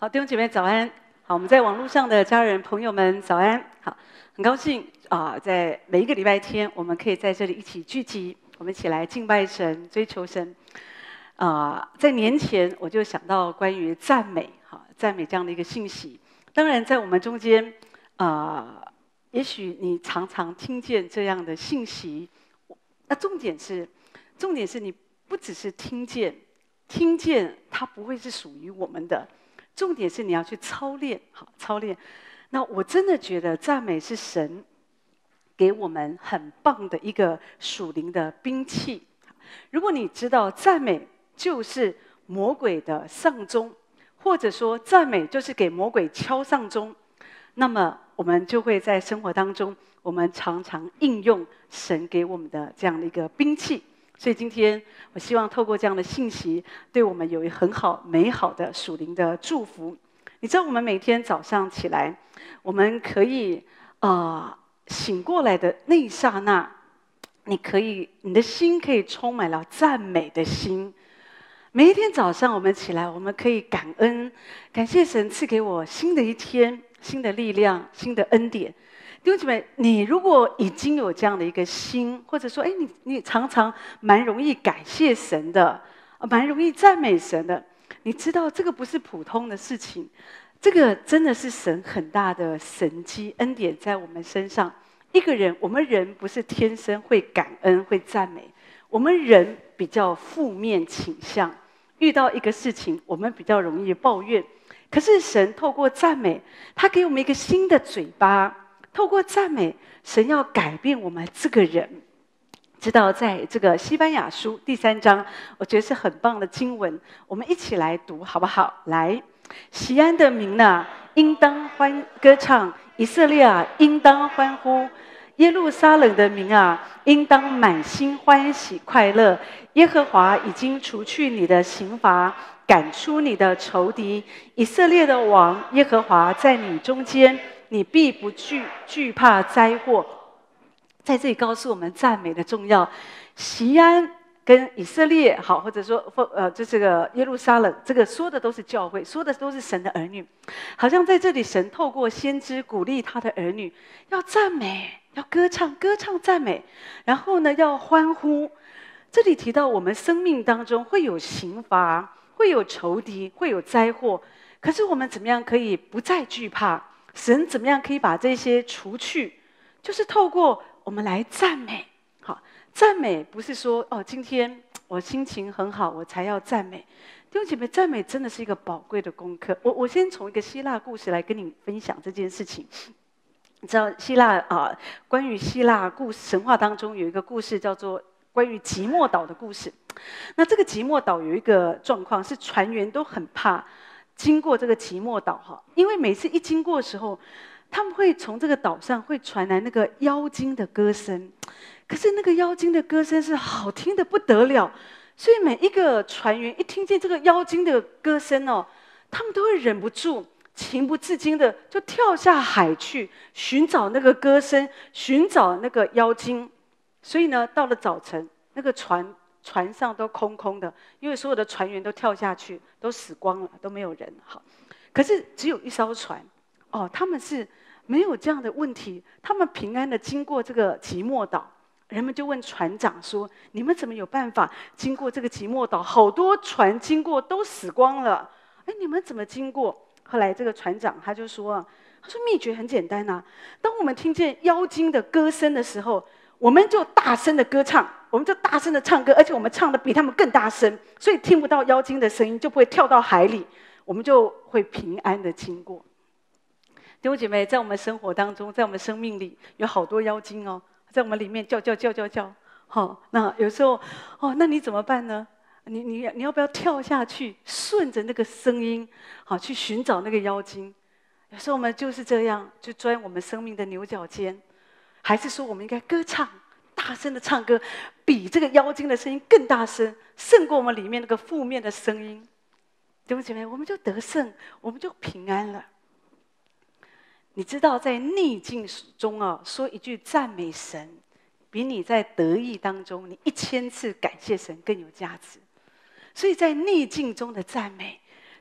好，弟兄姐妹早安。好，我们在网络上的家人朋友们早安。好，很高兴在每一个礼拜天，我们可以在这里一起聚集，我们一起来敬拜神、追求神。在年前我就想到关于赞美，赞美这样的一个信息。当然，在我们中间，也许你常常听见这样的信息，那重点是你不只是听见它不会是属于我们的。重点是你要去操练，操练。那我真的觉得赞美是神给我们很棒的一个属灵的兵器。如果你知道赞美就是魔鬼的丧钟，或者说赞美就是给魔鬼敲丧钟，那么我们就会在生活当中，我们常常应用神给我们的这样的一个兵器。所以今天，我希望透过这样的信息，对我们有一很好、美好的属灵的祝福。你知道，我们每天早上起来，我们可以醒过来的那一刹那，你的心可以充满了赞美的心。每一天早上我们起来，我们可以感恩，感谢神赐给我新的一天、新的力量、新的恩典。弟兄姐妹，你如果已经有这样的一个心，或者说，你常常蛮容易感谢神的，蛮容易赞美神的，你知道这个不是普通的事情，这个真的是神很大的神迹恩典在我们身上。我们人不是天生会感恩、会赞美，我们人比较负面倾向，遇到一个事情，我们比较容易抱怨。可是神透过赞美，他给我们一个新的嘴巴。透过赞美，神要改变我们这个人。知道在这个西班牙书第3章，我觉得是很棒的经文，我们一起来读好不好？来，锡安的民啊，应当歌唱；以色列啊，应当欢呼；耶路撒冷的民啊，应当满心欢喜快乐。耶和华已经除去你的刑罚，赶出你的仇敌。以色列的王耶和华在你中间，你必不惧怕灾祸。在这里告诉我们赞美的重要。锡安跟以色列，好，或者说这个耶路撒冷，这个说的都是教会，说的都是神的儿女。好像在这里，神透过先知鼓励他的儿女要赞美，要歌唱赞美，然后呢要欢呼。这里提到我们生命当中会有刑罚，会有仇敌，会有灾祸，可是我们怎么样可以不再惧怕？神怎么样可以把这些除去？就是透过我们来赞美。好，赞美不是说今天我心情很好，我才要赞美。弟兄姐妹，赞美真的是一个宝贵的功课。我先从一个希腊故事来跟你分享这件事情。你知道关于希腊神话当中有一个故事叫做关于即墨岛的故事。那这个即墨岛有一个状况是船员都很怕经过这个即墨岛，因为每次一经过的时候，他们会从这个岛上会传来那个妖精的歌声，可是那个妖精的歌声是好听的不得了，所以每一个船员一听见这个妖精的歌声他们都会忍不住情不自禁的就跳下海去寻找那个歌声，寻找那个妖精。所以呢，到了早晨，那个船上都空空的，因为所有的船员都跳下去，都死光了，都没有人。好，可是只有一艘船，他们是没有这样的问题，他们平安的经过这个即墨岛。人们就问船长说：“你们怎么有办法经过这个即墨岛？好多船经过都死光了，你们怎么经过？”后来这个船长他就说：“秘诀很简单啊，当我们听见妖精的歌声的时候，我们就大声的歌唱，我们就大声的唱歌，而且我们唱的比他们更大声，所以听不到妖精的声音，就不会跳到海里，我们就会平安的经过。”弟兄姐妹，在我们生活当中，在我们生命里有好多妖精在我们里面叫。那有时候那你怎么办呢？你要不要跳下去，顺着那个声音去寻找那个妖精？有时候我们就是这样，就钻我们生命的牛角尖。还是说我们应该歌唱，大声的唱歌，比这个妖精的声音更大声，胜过我们里面那个负面的声音。弟兄姐妹，我们就得胜，我们就平安了。你知道，在逆境中说一句赞美神，比你在得意当中你1000次感谢神更有价值。所以在逆境中的赞美，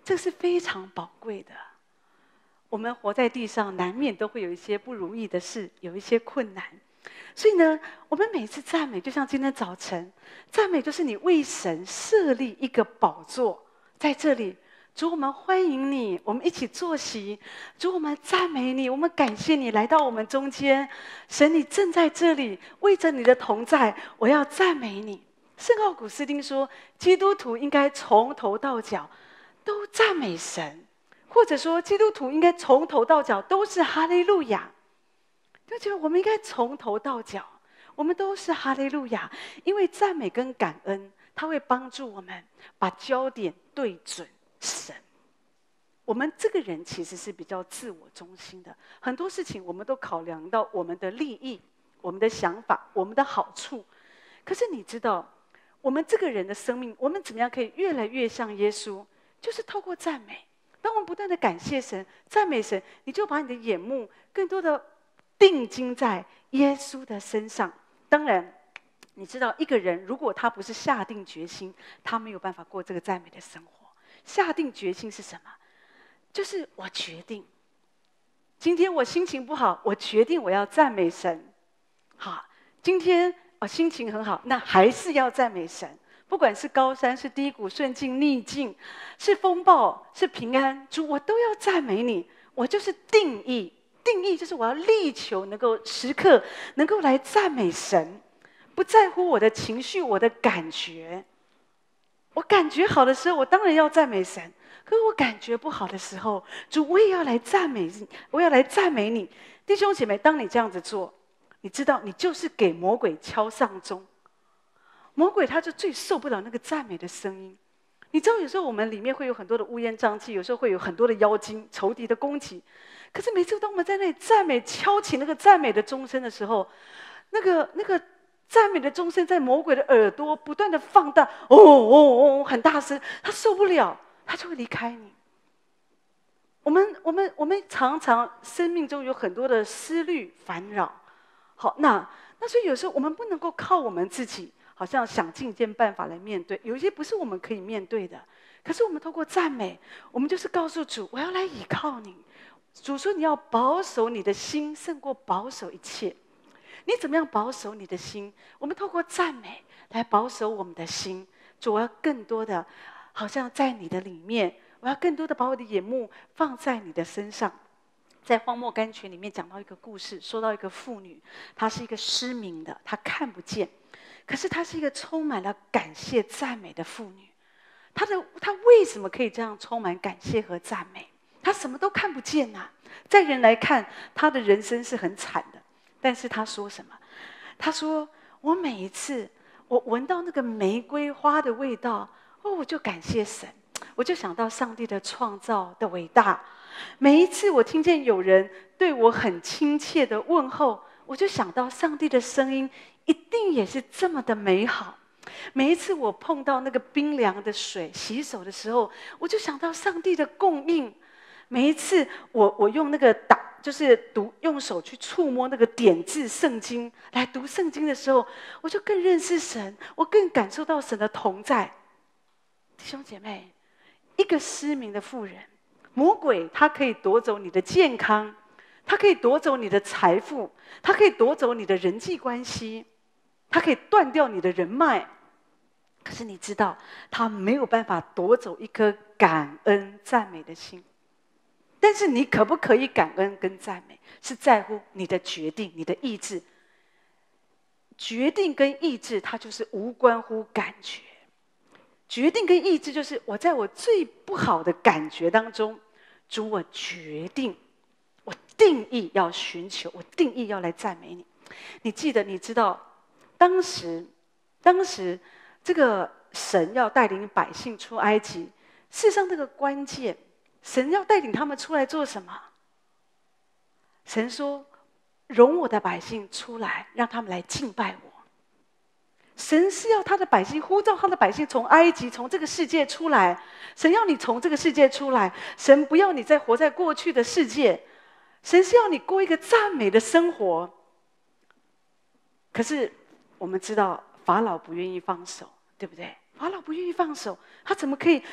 这是非常宝贵的。我们活在地上，难免都会有一些不如意的事，有一些困难。所以呢，我们每次赞美，就像今天早晨，赞美就是你为神设立一个宝座，在这里，主，我们欢迎你，我们一起坐席。主，我们赞美你，我们感谢你来到我们中间。神，你正在这里，为着你的同在，我要赞美你。圣奥古斯丁说，基督徒应该从头到脚都赞美神。或者说，基督徒应该从头到脚都是哈利路亚。就觉得我们应该从头到脚，我们都是哈利路亚，因为赞美跟感恩，它会帮助我们把焦点对准神。我们这个人其实是比较自我中心的，很多事情我们都考量到我们的利益、我们的想法、我们的好处。可是你知道，我们这个人的生命，我们怎么样可以越来越像耶稣？就是透过赞美。当我们不断的感谢神、赞美神，你就把你的眼目更多的定睛在耶稣的身上。当然，你知道一个人如果他不是下定决心，他没有办法过这个赞美的生活。下定决心是什么？就是我决定，今天我心情不好，我决定我要赞美神。好，今天心情很好，那还是要赞美神。不管是高山、是低谷、顺境、逆境，是风暴、是平安，主，我都要赞美你。我就是定义就是我要力求能够时刻能够来赞美神，不在乎我的情绪、我的感觉。我感觉好的时候，我当然要赞美神；可是我感觉不好的时候，主，我也要来赞美你，我要来赞美你。弟兄姐妹，当你这样子做，你知道，你就是给魔鬼敲上钟。魔鬼他就最受不了那个赞美的声音。你知道，有时候我们里面会有很多的乌烟瘴气，有时候会有很多的妖精、仇敌的攻击。可是每次当我们在那里赞美、敲起那个赞美的钟声的时候，那个赞美的钟声在魔鬼的耳朵不断的放大，很大声，他受不了，他就会离开你。我们常常生命中有很多的思虑烦扰。好，那所以有时候我们不能够靠我们自己，好像想尽一件办法来面对，有一些不是我们可以面对的。可是我们透过赞美，我们就是告诉主，我要来倚靠你。主说你要保守你的心胜过保守一切。你怎么样保守你的心？我们透过赞美来保守我们的心。主，我要更多的好像在你的里面，我要更多的把我的眼目放在你的身上。在荒漠甘泉里面讲到一个故事，说到一个妇女，她是一个失明的，她看不见，可是她是一个充满了感谢赞美的妇女。她为什么可以这样充满感谢和赞美？她什么都看不见啊，在人来看，她的人生是很惨的。但是她说什么？她说：“我每一次我闻到那个玫瑰花的味道，我就感谢神，我就想到上帝的创造的伟大。每一次我听见有人对我很亲切的问候，我就想到上帝的声音一定也是这么的美好。每一次我碰到那个冰凉的水洗手的时候，我就想到上帝的供应。每一次我用那个就是用手去触摸那个点字圣经来读圣经的时候，我就更认识神，我更感受到神的同在。”弟兄姐妹，一个失明的妇人，魔鬼他可以夺走你的健康，他可以夺走你的财富，他可以夺走你的人际关系，他可以断掉你的人脉。可是你知道，他没有办法夺走一颗感恩赞美的心。但是你可不可以感恩跟赞美，是在乎你的决定、你的意志。决定跟意志，它就是无关乎感觉。决定跟意志就是我在我最不好的感觉当中，主，我决定，我定义要寻求，我定义要来赞美你。你记得，你知道，当时这个神要带领百姓出埃及，事实上这个关键。神要带领他们出来做什么？神说：“容我的百姓出来，让他们来敬拜我。”神是要他的百姓，呼召他的百姓从埃及、从这个世界出来。神要你从这个世界出来，神不要你再活在过去的世界。神是要你过一个赞美的生活。可是我们知道，法老不愿意放手，对不对？法老不愿意放手，他怎么可以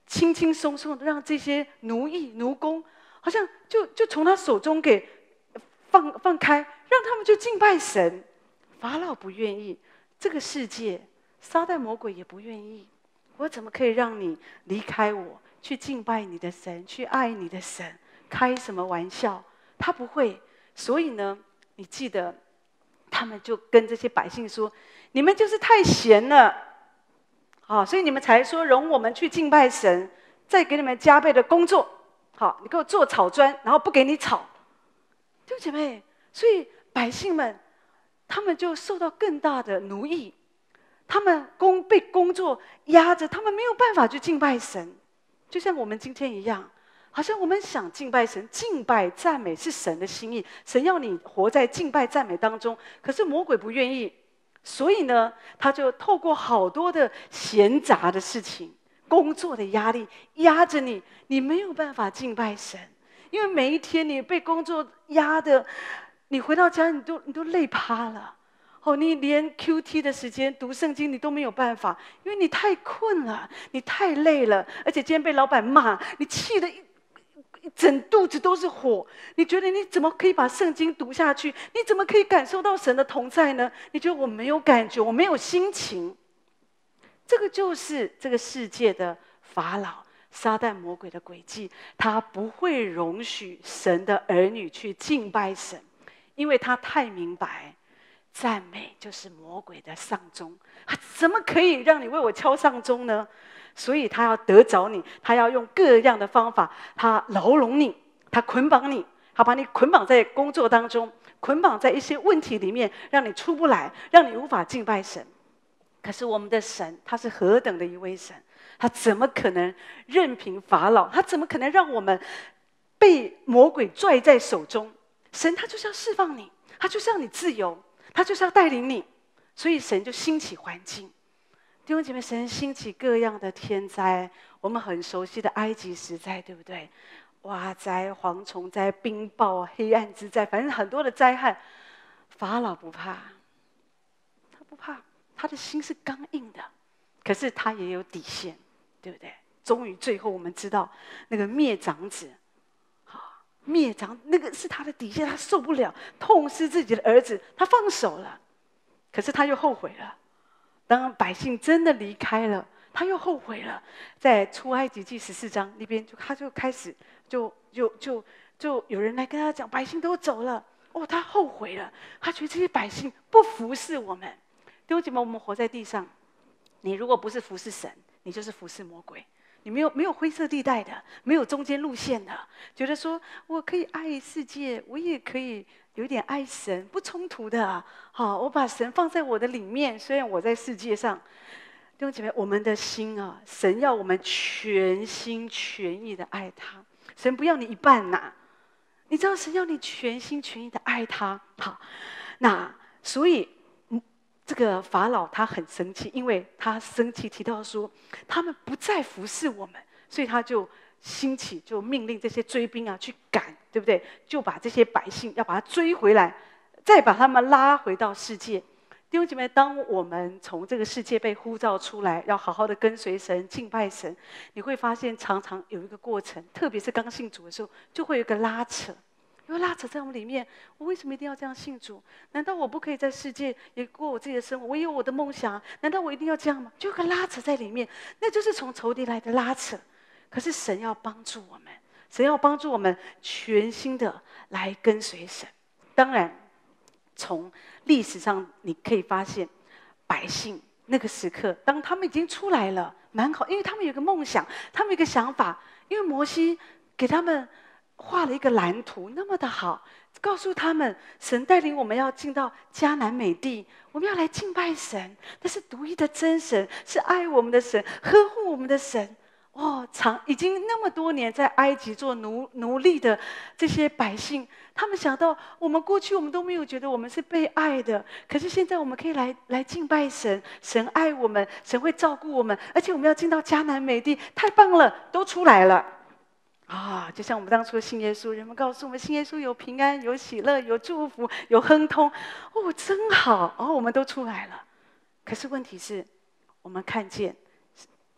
轻轻松松的让这些奴役奴工，好像就从他手中给放开，让他们就敬拜神。法老不愿意，这个世界撒旦魔鬼也不愿意。我怎么可以让你离开我，去敬拜你的神，去爱你的神？开什么玩笑？他不会。所以呢，你记得，他们就跟这些百姓说：“你们就是太闲了，好，所以你们才说容我们去敬拜神，再给你们加倍的工作。好，你给我做草砖，然后不给你草。”弟兄姐妹，所以百姓们，他们就受到更大的奴役，他们被工作压着，他们没有办法去敬拜神，就像我们今天一样。好像我们想敬拜神，敬拜赞美是神的心意，神要你活在敬拜赞美当中。可是魔鬼不愿意，所以呢，他就透过好多的闲杂的事情、工作的压力压着你，你没有办法敬拜神，因为每一天你被工作压的，你回到家你都累趴了。哦，你连 QT 的时间读圣经你都没有办法，因为你太困了，你太累了，而且今天被老板骂，你气得一整肚子都是火，你觉得你怎么可以把圣经读下去？你怎么可以感受到神的同在呢？你觉得我没有感觉，我没有心情。这个就是这个世界的法老、撒旦魔鬼的诡计，他不会容许神的儿女去敬拜神，因为他太明白，赞美就是魔鬼的上钟。他怎么可以让你为我敲上钟呢？所以他要得着你，他要用各样的方法，他牢笼你，他捆绑你，他把你捆绑在工作当中，捆绑在一些问题里面，让你出不来，让你无法敬拜神。可是我们的神，他是何等的一位神，他怎么可能任凭法老？他怎么可能让我们被魔鬼拽在手中？神他就是要释放你，他就是要你自由，他就是要带领你。所以神就兴起环境。弟兄姐妹，神兴起各样的天灾，我们很熟悉的埃及时灾，对不对？蛙灾、蝗虫灾、冰雹、黑暗之灾，反正很多的灾害。法老不怕，他不怕，他的心是刚硬的，可是他也有底线，对不对？终于最后我们知道，那个灭长子，灭长那个是他的底线，他受不了，痛失自己的儿子，他放手了，可是他又后悔了。当百姓真的离开了，他又后悔了。在出埃及记14章那边，他就开始就有人来跟他讲，百姓都走了，哦，他后悔了，他觉得这些百姓不服侍我们。弟兄姐妹，我们活在地上，你如果不是服侍神，你就是服侍魔鬼。你没有灰色地带的，没有中间路线的，觉得说我可以爱世界，我也可以有点爱神，不冲突的。好，我把神放在我的里面，虽然我在世界上。弟兄姐妹，我们的心啊，神要我们全心全意的爱他，神不要你一半呐。你知道神要你全心全意的爱他。好，那所以这个法老他很生气，因为他生气提到说他们不再服侍我们，所以他就兴起，就命令这些追兵啊去赶，对不对？就把这些百姓要把他追回来，再把他们拉回到世界。弟兄姐妹，当我们从这个世界被呼召出来，要好好的跟随神、敬拜神，你会发现常常有一个过程，特别是刚信主的时候，就会有一个拉扯。因为拉扯在我们里面，我为什么一定要这样信主？难道我不可以在世界也过我自己的生活？我也有我的梦想，难道我一定要这样吗？就有个拉扯在里面，那就是从仇敌来的拉扯。可是神要帮助我们，神要帮助我们全心的来跟随神。当然，从历史上你可以发现，百姓那个时刻，当他们已经出来了，蛮好，因为他们有个梦想，他们有个想法，因为摩西给他们画了一个蓝图，那么的好，告诉他们，神带领我们要进到迦南美地，我们要来敬拜神，那是独一的真神，是爱我们的神，呵护我们的神。哦，已经那么多年在埃及做奴隶的这些百姓，他们想到我们过去我们都没有觉得我们是被爱的，可是现在我们可以来敬拜神，神爱我们，神会照顾我们，而且我们要进到迦南美地，太棒了，都出来了。就像我们当初信耶稣，人们告诉我们，信耶稣有平安、有喜乐、有祝福、有亨通。哦，真好！我们都出来了。可是问题是，我们看见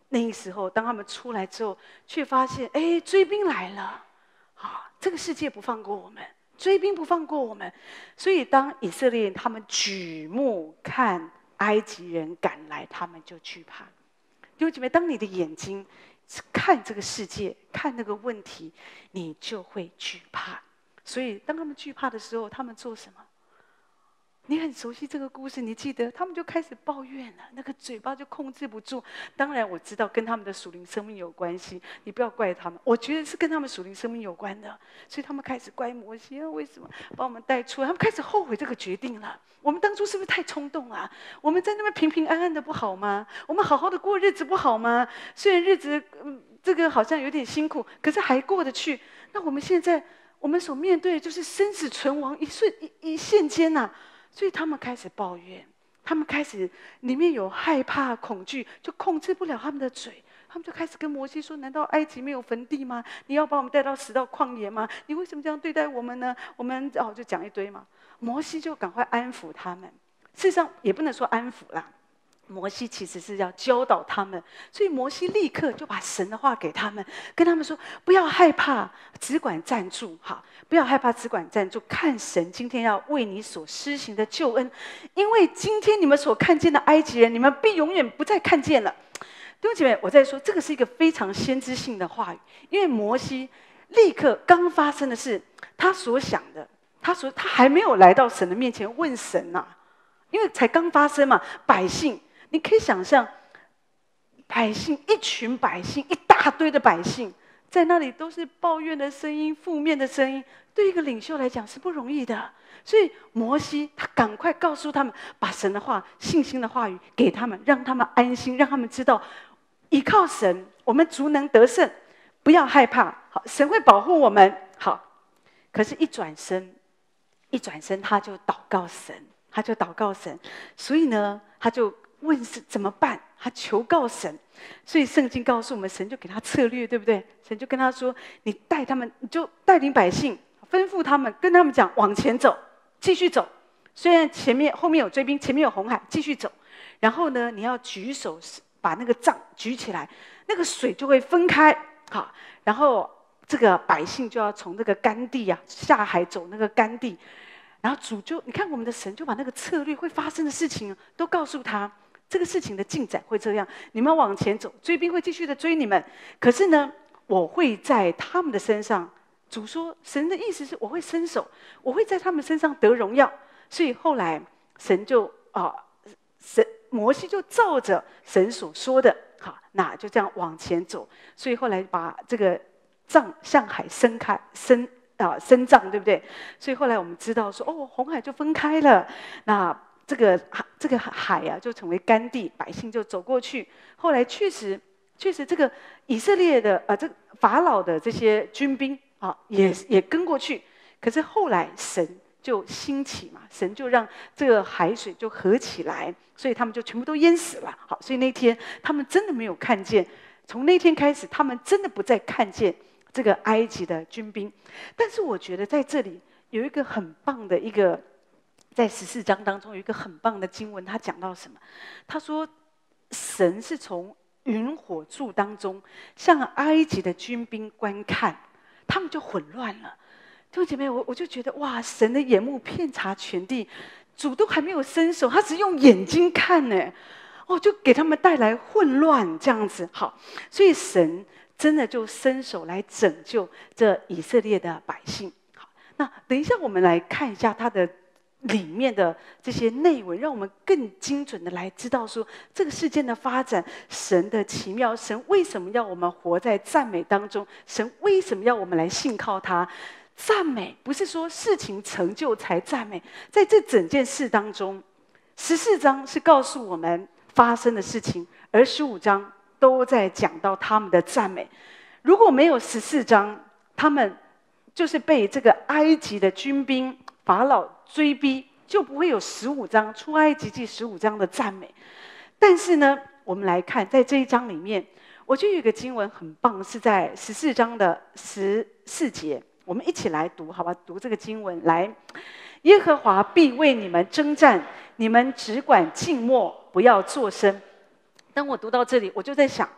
那时候，当他们出来之后，却发现，哎，追兵来了，啊，这个世界不放过我们，追兵不放过我们，所以当以色列人他们举目看埃及人赶来，他们就惧怕。弟兄姐妹，当你的眼睛看这个世界，看那个问题，你就会惧怕。所以，当他们惧怕的时候，他们做什么？你很熟悉这个故事，你记得他们就开始抱怨了，那个嘴巴就控制不住。当然我知道跟他们的属灵生命有关系，你不要怪他们，我觉得是跟他们属灵生命有关的。所以他们开始怪摩西为什么把我们带出来，他们开始后悔这个决定了。我们当初是不是太冲动啊？我们在那边平平安安的不好吗？我们好好的过日子不好吗？虽然日子这个好像有点辛苦，可是还过得去。那我们现在我们所面对的就是生死存亡一线间呐。所以他们开始抱怨，他们开始里面有害怕、恐惧，就控制不了他们的嘴。他们就开始跟摩西说：“难道埃及没有坟地吗？你要把我们带到死到旷野吗？你为什么这样对待我们呢？”我们就讲一堆嘛。摩西就赶快安抚他们。事实上也不能说安抚啦，摩西其实是要教导他们，所以摩西立刻就把神的话给他们，跟他们说：不要害怕，只管站住，哈，不要害怕，只管站住，看神今天要为你所施行的救恩，因为今天你们所看见的埃及人，你们必永远不再看见了。弟兄姐妹，我在说这个是一个非常先知性的话语，因为摩西立刻刚发生的事，他所想的，他还没有来到神的面前问神呐，因为才刚发生嘛，百姓。你可以想象，百姓一群百姓，一大堆的百姓，在那里都是抱怨的声音、负面的声音，对一个领袖来讲是不容易的。所以摩西他赶快告诉他们，把神的话、信心的话语给他们，让他们安心，让他们知道，依靠神，我们足能得胜，不要害怕。好，神会保护我们。好，可是，一转身，他就祷告神，所以呢，他就问是怎么办？他求告神，所以圣经告诉我们，神就给他策略，对不对？神就跟他说：“你带他们，你就带领百姓，吩咐他们，跟他们讲，往前走，继续走。虽然后面有追兵，前面有红海，继续走。然后呢，你要举手把那个杖举起来，那个水就会分开。好，然后这个百姓就要从那个干地啊下海走那个干地。”然后主就你看我们的神就把那个策略会发生的事情都告诉他，这个事情的进展会这样，你们往前走，追兵会继续的追你们，可是呢，我会在他们的身上，主说神的意思是我会伸手，我会在他们身上得荣耀，所以后来神就摩西就照着神所说的，好，那就这样往前走，所以后来把这个杖向海伸张，对不对？所以后来我们知道说，红海就分开了，那这个海啊就成为干地，百姓就走过去。后来确实这个以色列的这个法老的这些军兵啊，也跟过去。可是后来神就兴起嘛，神就让这个海水就合起来，所以他们就全部都淹死了。好，所以那天他们真的没有看见，从那天开始，他们真的不再看见这个埃及的军兵。但是我觉得在这里有一个很棒的一个，在14章当中有一个很棒的经文，他讲到什么？他说神是从云火柱当中向埃及的军兵观看，他们就混乱了。弟兄姐妹，我就觉得哇，神的眼目遍察全地，主都还没有伸手，他只用眼睛看呢，就给他们带来混乱这样子。好，所以神真的就伸手来拯救这以色列的百姓。好，那等一下我们来看一下它的里面的这些内文，让我们更精准的来知道说这个事件的发展，神的奇妙，神为什么要我们活在赞美当中？神为什么要我们来信靠他？赞美不是说事情成就才赞美，在这整件事当中，14章是告诉我们发生的事情，而15章都在讲到他们的赞美。如果没有14章，他们就是被这个埃及的军兵法老追逼，就不会有15章出埃及记15章的赞美。但是呢，我们来看在这一章里面，我觉得有一个经文很棒，是在14章的14节，我们一起来读，好吧？读这个经文来：耶和华必为你们征战，你们只管静默，不要作声。当我读到这里，我就在想，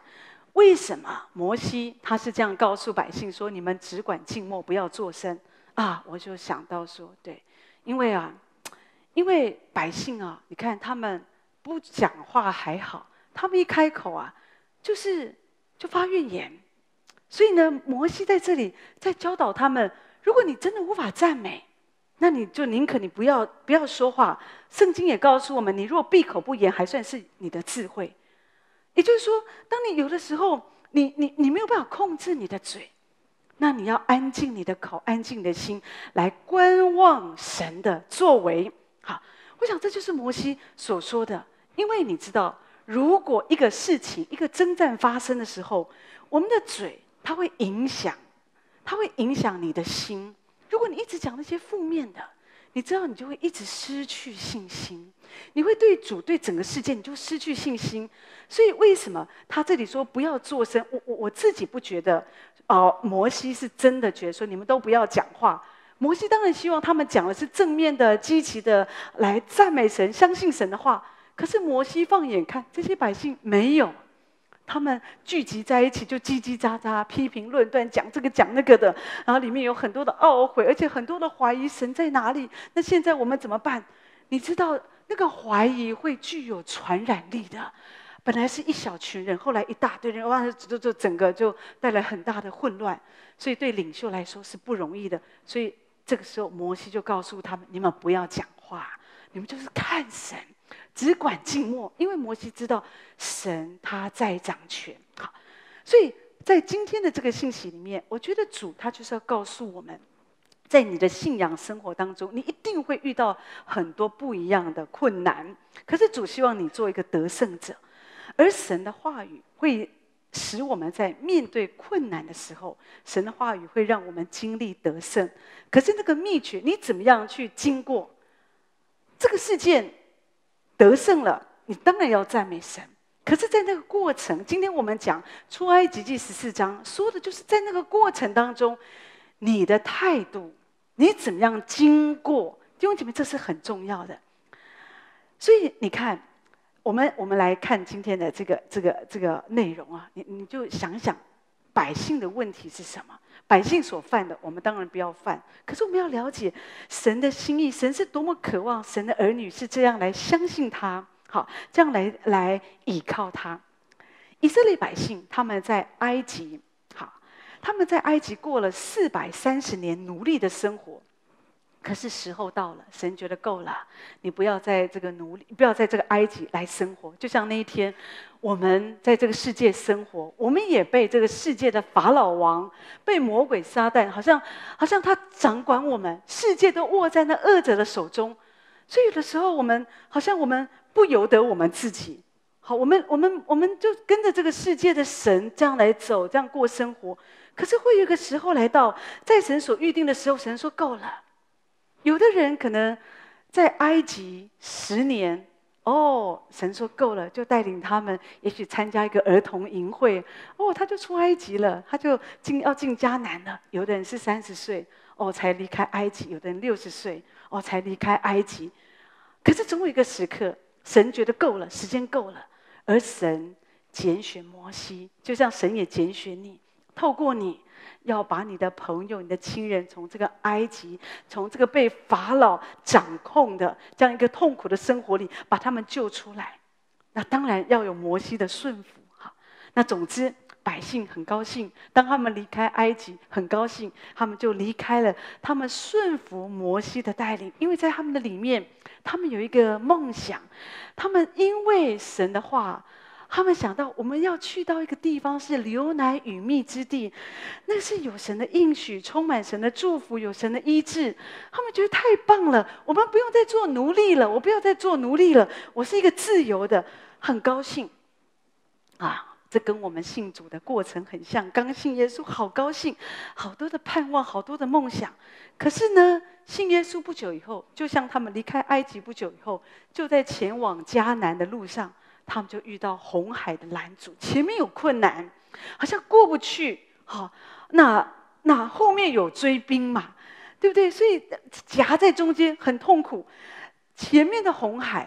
为什么摩西他是这样告诉百姓说：“你们只管静默，不要作声啊？”我就想到说，对，因为百姓啊，你看他们不讲话还好，他们一开口啊，就发怨言。所以呢，摩西在这里在教导他们：如果你真的无法赞美，那你就宁可你不要说话。圣经也告诉我们，你若闭口不言，还算是你的智慧。也就是说，当你有的时候，你没有办法控制你的嘴，那你要安静你的口，安静你的心，来观望神的作为。好，我想这就是摩西所说的。因为你知道，如果一个事情、一个征战发生的时候，我们的嘴它会影响你的心。如果你一直讲那些负面的，你知道你就会一直失去信心，你会对主、对整个世界你就失去信心。所以为什么他这里说不要作声？我自己不觉得，摩西是真的觉得说你们都不要讲话。摩西当然希望他们讲的是正面的、积极的，来赞美神、相信神的话。可是摩西放眼看，这些百姓没有。他们聚集在一起，就叽叽喳喳、批评论断，讲这个讲那个的，然后里面有很多的懊悔，而且很多的怀疑神在哪里？那现在我们怎么办？你知道，那个怀疑会具有传染力的。本来是一小群人，后来一大堆人，哇，就整个就带来很大的混乱。所以对领袖来说是不容易的。所以这个时候，摩西就告诉他们：你们不要讲话，你们就是看神。只管静默，因为摩西知道神他在掌权。好，所以在今天的这个信息里面，我觉得主他就是要告诉我们，在你的信仰生活当中，你一定会遇到很多不一样的困难。可是主希望你做一个得胜者，而神的话语会使我们在面对困难的时候，神的话语会让我们经历得胜。可是那个秘诀，你怎么样去经过这个事件？得胜了，你当然要赞美神。可是，在那个过程，今天我们讲出埃及记14章，说的就是在那个过程当中，你的态度，你怎么样经过？弟兄姐妹，这是很重要的。所以你看，我们来看今天的这个内容啊，你就想想，百姓的问题是什么？百姓所犯的，我们当然不要犯。可是我们要了解神的心意，神是多么渴望神的儿女是这样来相信他，好，这样来倚靠他。以色列百姓他们在埃及，好，他们在埃及过了430年奴隶的生活。可是时候到了，神觉得够了，你不要在这个不要在这个埃及来生活。就像那一天，我们在这个世界生活，我们也被这个世界的法老王、被魔鬼撒旦，好像他掌管我们，世界都握在那恶者的手中。所以有的时候，我们不由得我们自己。好，我们就跟着这个世界的神这样来走，这样过生活。可是会有一个时候来到，在神所预定的时候，神说够了。有的人可能在埃及10年，神说够了，就带领他们，也许参加一个儿童营会，他就出埃及了，他就要进迦南了。有的人是30岁，才离开埃及；有的人60岁，才离开埃及。可是总有一个时刻，神觉得够了，时间够了，而神拣选摩西，就像神也拣选你，透过你。要把你的朋友、你的亲人从这个埃及，从这个被法老掌控的这样一个痛苦的生活里，把他们救出来。那当然要有摩西的顺服。好，那总之百姓很高兴，当他们离开埃及，很高兴，他们就离开了。他们顺服摩西的带领，因为在他们的里面，他们有一个梦想。他们因为神的话。他们想到我们要去到一个地方是流奶与蜜之地，那是有神的应许，充满神的祝福，有神的医治。他们觉得太棒了，我们不用再做奴隶了，我不要再做奴隶了，我是一个自由的，很高兴啊！这跟我们信主的过程很像，刚信耶稣好高兴，好多的盼望，好多的梦想。可是呢，信耶稣不久以后，就像他们离开埃及不久以后，就在前往迦南的路上。他们就遇到红海的拦阻，前面有困难，好像过不去。好，那后面有追兵嘛，对不对？所以夹在中间很痛苦。前面的红海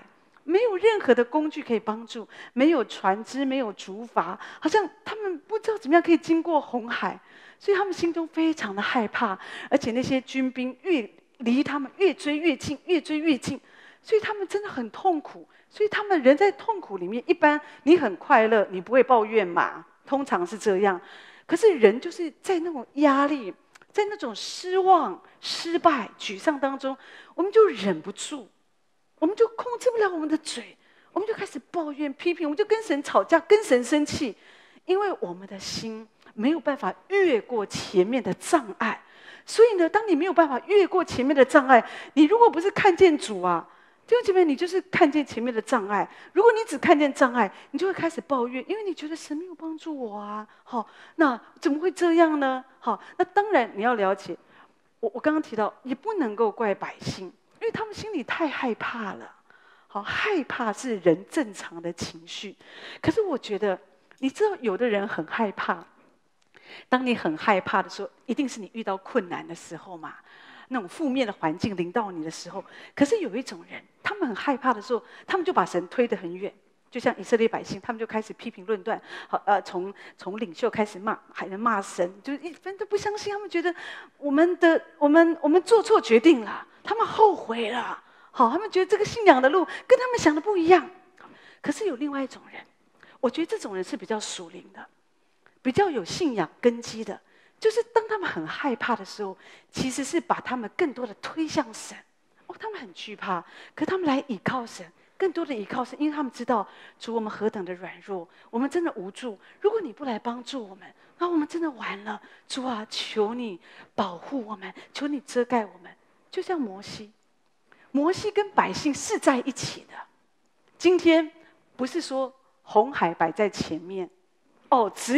没有任何的工具可以帮助，没有船只，没有竹筏，好像他们不知道怎么样可以经过红海，所以他们心中非常的害怕，而且那些军兵越离他们越追越近，越追越近，所以他们真的很痛苦。所以他们人在痛苦里面，一般你很快乐，你不会抱怨嘛，通常是这样。可是人就是在那种压力，在那种失望、失败、沮丧当中，我们就忍不住，我们就控制不了我们的嘴，我们就开始抱怨、批评，我们就跟神吵架，跟神生气，因为我们的心没有办法越过前面的障碍。所以呢，当你没有办法越过前面的障碍，你如果不是看见主啊，弟兄姐妹，你就是看见前面的障碍。如果你只看见障碍，你就会开始抱怨，因为你觉得神没有帮助我啊。好，那怎么会这样呢？好，那当然你要了解，我刚刚提到，也不能够怪百姓，因为他们心里太害怕了。好，害怕是人正常的情绪。可是我觉得，你知道，有的人很害怕。当你很害怕的时候，一定是你遇到困难的时候嘛。那种负面的环境临到你的时候，可是有一种人，他们很害怕的时候，他们就把神推得很远，就像以色列百姓，他们就开始批评论断，好，从领袖开始骂，还能骂神，就是一分都不相信，他们觉得我们做错决定了，他们后悔了，好，他们觉得这个信仰的路跟他们想的不一样。可是有另外一种人，我觉得这种人是比较属灵的，比较有信仰根基的。就是当他们很害怕的时候，其实是把他们更多的推向神。哦，他们很惧怕，可他们来倚靠神，更多的倚靠神，因为他们知道主我们何等的软弱，我们真的无助。如果你不来帮助我们，那我们真的完了。主啊，求你保护我们，求你遮盖我们。就像摩西，摩西跟百姓是在一起的。今天不是说红海摆在前面，哦，只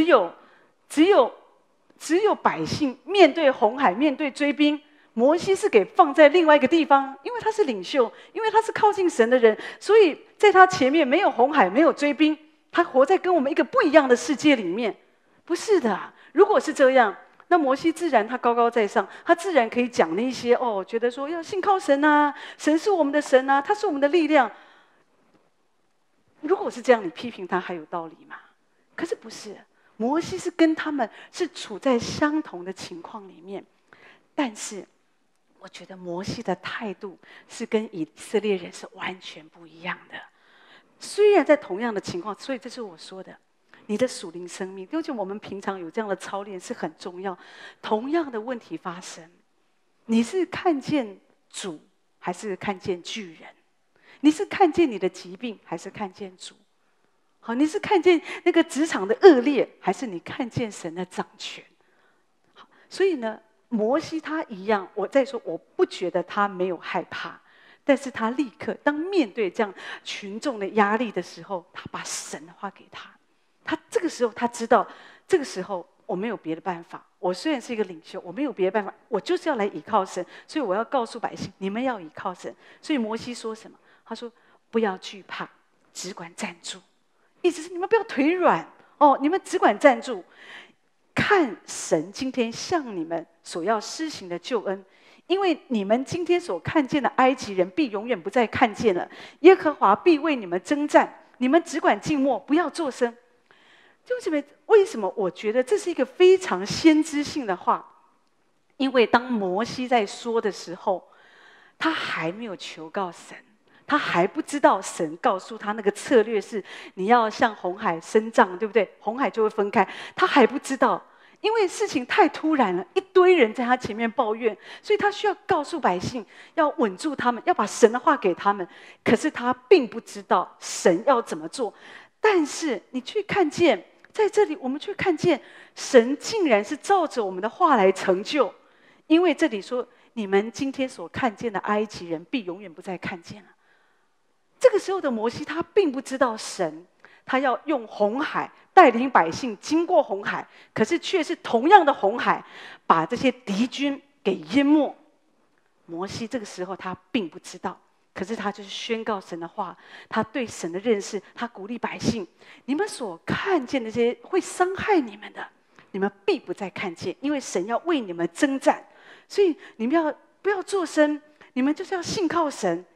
有百姓面对红海，面对追兵，摩西是给放在另外一个地方，因为他是领袖，因为他是靠近神的人，所以在他前面没有红海，没有追兵，他活在跟我们一个不一样的世界里面。不是的，如果是这样，那摩西自然他高高在上，他自然可以讲那些觉得说要信靠神啊，神是我们的神啊，他是我们的力量。如果是这样，你批评他还有道理吗？可是不是。摩西是跟他们是处在相同的情况里面，但是我觉得摩西的态度是跟以色列人是完全不一样的。虽然在同样的情况，所以这是我说的，你的属灵生命，因为我们平常有这样的操练是很重要。同样的问题发生，你是看见主还是看见巨人？你是看见你的疾病还是看见主？好，你是看见那个职场的恶劣，还是你看见神的掌权？好，所以呢，摩西他一样，我再说，我不觉得他没有害怕，但是他立刻当面对这样群众的压力的时候，他把神的话给他。他这个时候他知道，这个时候我没有别的办法。我虽然是一个领袖，我没有别的办法，我就是要来倚靠神，所以我要告诉百姓，你们要倚靠神。所以摩西说什么？他说：“不要惧怕，只管站住。”意思是你们不要腿软哦，你们只管站住，看神今天向你们所要施行的救恩，因为你们今天所看见的埃及人必永远不再看见了，耶和华必为你们征战，你们只管静默，不要作声。弟兄姐妹，为什么我觉得这是一个非常先知性的话？因为当摩西在说的时候，他还没有求告神。他还不知道神告诉他那个策略是你要向红海伸杖，对不对？红海就会分开。他还不知道，因为事情太突然了，一堆人在他前面抱怨，所以他需要告诉百姓要稳住他们，要把神的话给他们。可是他并不知道神要怎么做。但是你去看见，在这里我们去看见神竟然是照着我们的话来成就，因为这里说你们今天所看见的埃及人必永远不再看见了。这个时候的摩西，他并不知道神，他要用红海带领百姓经过红海，可是却是同样的红海，把这些敌军给淹没。摩西这个时候他并不知道，可是他就是宣告神的话，他对神的认识，他鼓励百姓：你们所看见的这些会伤害你们的，你们必不再看见，因为神要为你们征战，所以你们不要作声，你们就是要信靠神。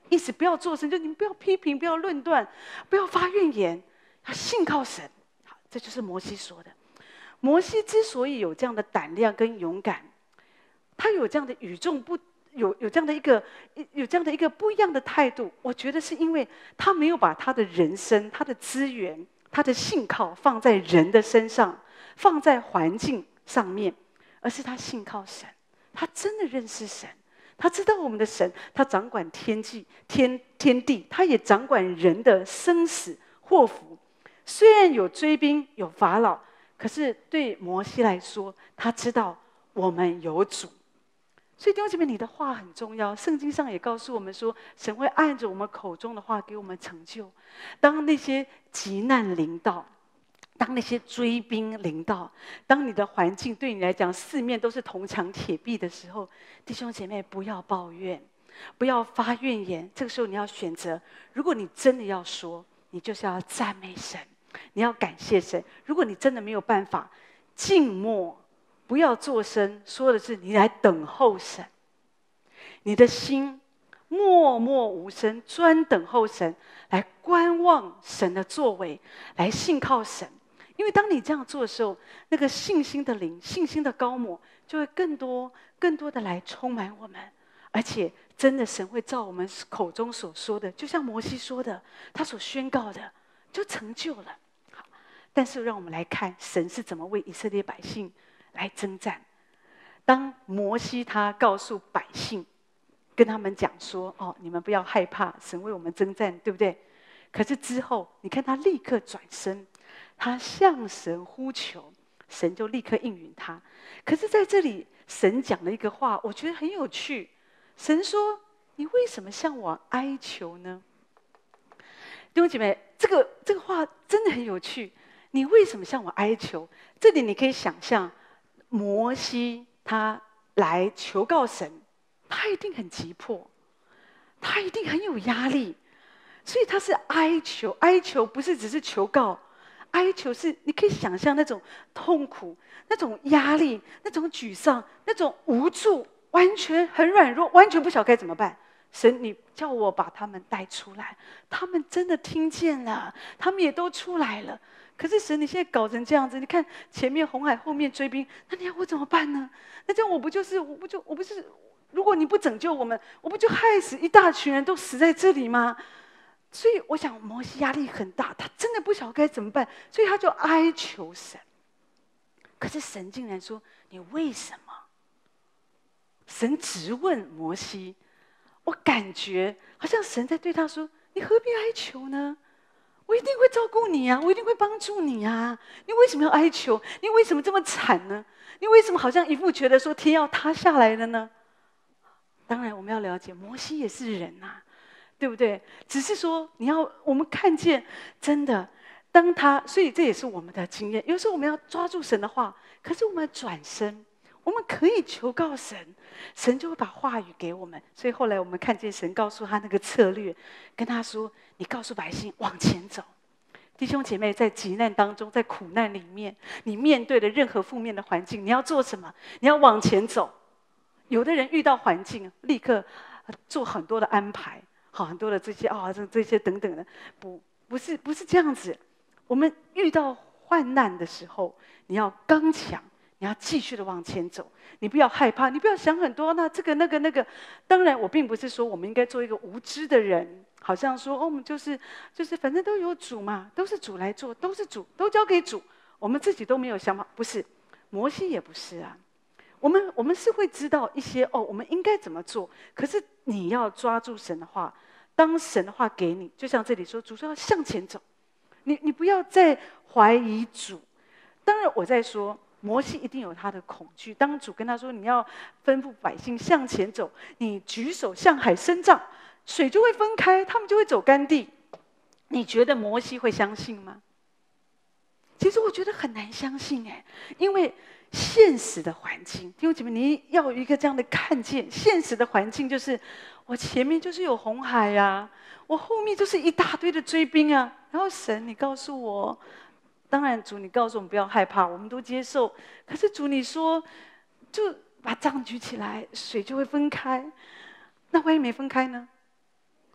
意思不要作声，就你们不要批评，不要论断，不要发怨言，要信靠神。好，这就是摩西说的。摩西之所以有这样的胆量跟勇敢，他有这样的与众不有这样的一个不一样的态度，我觉得是因为他没有把他的人生、他的资源、他的信靠放在人的身上，放在环境上面，而是他信靠神。他真的认识神，他知道我们的神，他掌管天地，他也掌管人的生死祸福。虽然有追兵有法老，可是对摩西来说，他知道我们有主。所以弟兄姐妹，你的话很重要。圣经上也告诉我们说，神会按着我们口中的话给我们成就。当那些急难临到，当那些追兵临到，当你的环境对你来讲四面都是铜墙铁壁的时候，弟兄姐妹不要抱怨，不要发怨言。这个时候你要选择，如果你真的要说，你就是要赞美神，你要感谢神。如果你真的没有办法，静默，不要作声，说的是你来等候神，你的心默默无声，专等候神，来观望神的作为，来信靠神。因为当你这样做的时候，那个信心的灵、信心的膏抹，就会更多的来充满我们。而且真的神会照我们口中所说的，就像摩西说的，他所宣告的就成就了。好，但是让我们来看神是怎么为以色列百姓来征战。当摩西他告诉百姓，跟他们讲说：“哦，你们不要害怕，神为我们征战，对不对？”可是之后，你看他立刻转身，他向神呼求，神就立刻应允他。可是在这里，神讲了一个话，我觉得很有趣。神说：“你为什么向我哀求呢？”弟兄姐妹，这个话真的很有趣。你为什么向我哀求？这里你可以想象，摩西他来求告神，他一定很急迫，他一定很有压力，所以他是哀求。哀求不是只是求告，哀求是你可以想象那种痛苦、那种压力、那种沮丧、那种无助，完全很软弱，完全不晓得该怎么办。神，你叫我把他们带出来，他们真的听见了，他们也都出来了。可是神，你现在搞成这样子，你看前面红海，后面追兵，那你要我怎么办呢？那这样我不是，如果你不拯救我们，我不就害死一大群人都死在这里吗？所以我想摩西压力很大，他真的不晓得该怎么办，所以他就哀求神。可是神竟然说：“你为什么？”神直问摩西，我感觉好像神在对他说：“你何必哀求呢？我一定会照顾你啊，我一定会帮助你啊！你为什么要哀求？你为什么这么惨呢？你为什么好像一副觉得说天要塌下来了呢？”当然，我们要了解，摩西也是人呐，对不对？只是说我们看见真的，所以这也是我们的经验。有时候我们要抓住神的话，可是我们转身。我们可以求告神，神就会把话语给我们。所以后来我们看见神告诉他那个策略，跟他说：“你告诉百姓往前走。”弟兄姐妹，在急难当中，在苦难里面，你面对的任何负面的环境，你要做什么？你要往前走。有的人遇到环境，立刻做很多的安排，好，很多的这些等等的，不是这样子。我们遇到患难的时候，你要刚强。你要继续的往前走，你不要害怕，你不要想很多。那这个那个，当然我并不是说我们应该做一个无知的人，好像说我们就是反正都有主嘛，都是主来做，都是主，都交给主，我们自己都没有想法。不是，摩西也不是啊。我们是会知道一些我们应该怎么做，可是你要抓住神的话，当神的话给你，就像这里说，主说要向前走，你不要再怀疑主。当然我在说。摩西一定有他的恐惧。当主跟他说：“你要吩咐百姓向前走，你举手向海伸杖，水就会分开，他们就会走干地。”你觉得摩西会相信吗？其实我觉得很难相信因为现实的环境，弟兄姐妹，你要有一个这样的看见。现实的环境就是我前面就是有红海啊，我后面就是一大堆的追兵啊。然后神，你告诉我。当然，主，你告诉我们不要害怕，我们都接受。可是主，你说，就把杖举起来，水就会分开。那万一没分开呢？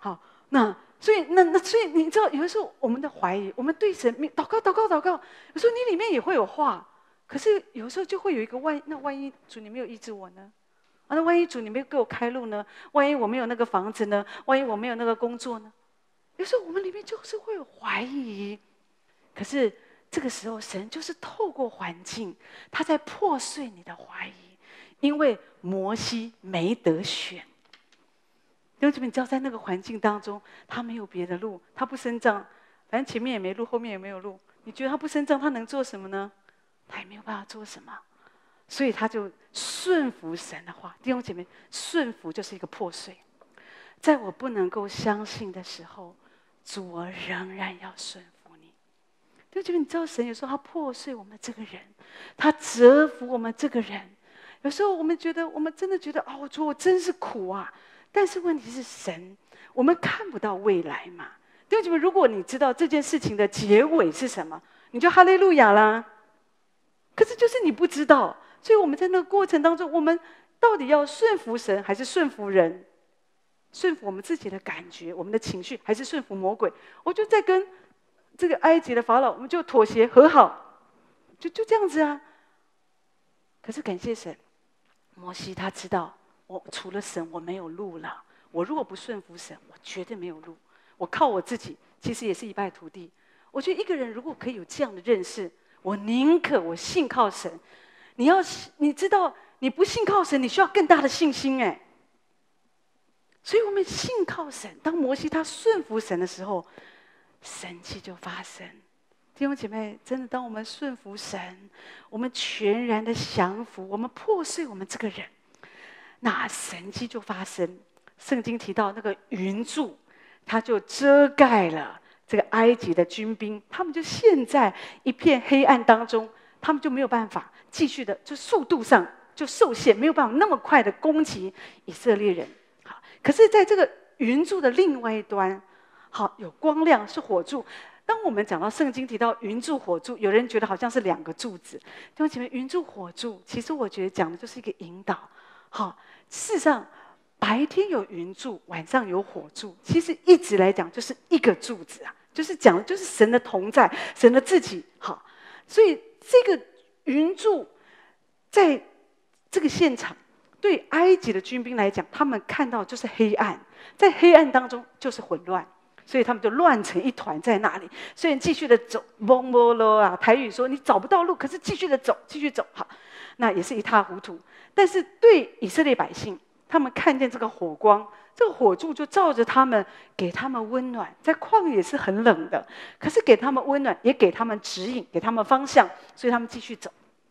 好，所以你知道，有的时候我们的怀疑，我们对神祷告，有时候你里面也会有话，可是有时候就会有一个万一主你没有医治我呢？那万一主你没有给我开路呢？万一我没有那个房子呢？万一我没有那个工作呢？有时候我们里面就是会有怀疑，可是这个时候神就是透过环境，他在破碎你的怀疑，因为摩西没得选。弟兄姐妹，你知道在那个环境当中，他没有别的路，他不伸杖，反正前面也没路，后面也没有路。你觉得他不伸杖，他能做什么呢？他也没有办法做什么，所以他就顺服神的话。弟兄姐妹，顺服就是一个破碎。在我不能够相信的时候，主我仍然要顺服你。弟兄姐妹，你知道神有时候他破碎我们这个人，他折服我们这个人。有时候我们真的觉得主我真是苦啊。但是问题是神，我们看不到未来嘛。弟兄姐妹，如果你知道这件事情的结尾是什么，你就哈利路亚啦。可是就是你不知道，所以我们在那个过程当中，我们到底要顺服神还是顺服人？顺服我们自己的感觉、我们的情绪，还是顺服魔鬼？我就在跟这个埃及的法老，我们就妥协和好，就这样子啊。可是感谢神，摩西他知道。我除了神，我没有路了。我如果不顺服神，我绝对没有路。我靠我自己，其实也是一败涂地。我觉得一个人如果可以有这样的认识，我宁可我信靠神。你知道，你不信靠神，你需要更大的信心哎。所以我们信靠神。当摩西他顺服神的时候，神迹就发生。弟兄姐妹，真的，当我们顺服神，我们全然的降服，我们破碎我们这个人。那神迹就发生。圣经提到那个云柱，它就遮盖了这个埃及的军兵，他们就陷在一片黑暗当中，他们就没有办法继续的，就速度上就受限，没有办法那么快的攻击以色列人。好，可是在这个云柱的另外一端，好有光亮，是火柱。当我们讲到圣经提到云柱火柱，有人觉得好像是两个柱子。弟兄姐妹，云柱火柱，其实我觉得讲的就是一个引导。好，事实上，白天有云柱，晚上有火柱，其实一直来讲就是一个柱子啊，就是讲的就是神的同在，神的自己。好，所以这个云柱在这个现场，对埃及的军兵来讲，他们看到就是黑暗，在黑暗当中就是混乱，所以他们就乱成一团在那里。虽然继续的走，蒙摸咯啊，台语说你找不到路，可是继续的走，继续走，好，那也是一塌糊涂。但是对以色列百姓，他们看见这个火光，这个火柱就照着他们，给他们温暖。在旷野是很冷的，可是给他们温暖，也给他们指引，给他们方向，所以他们继续走。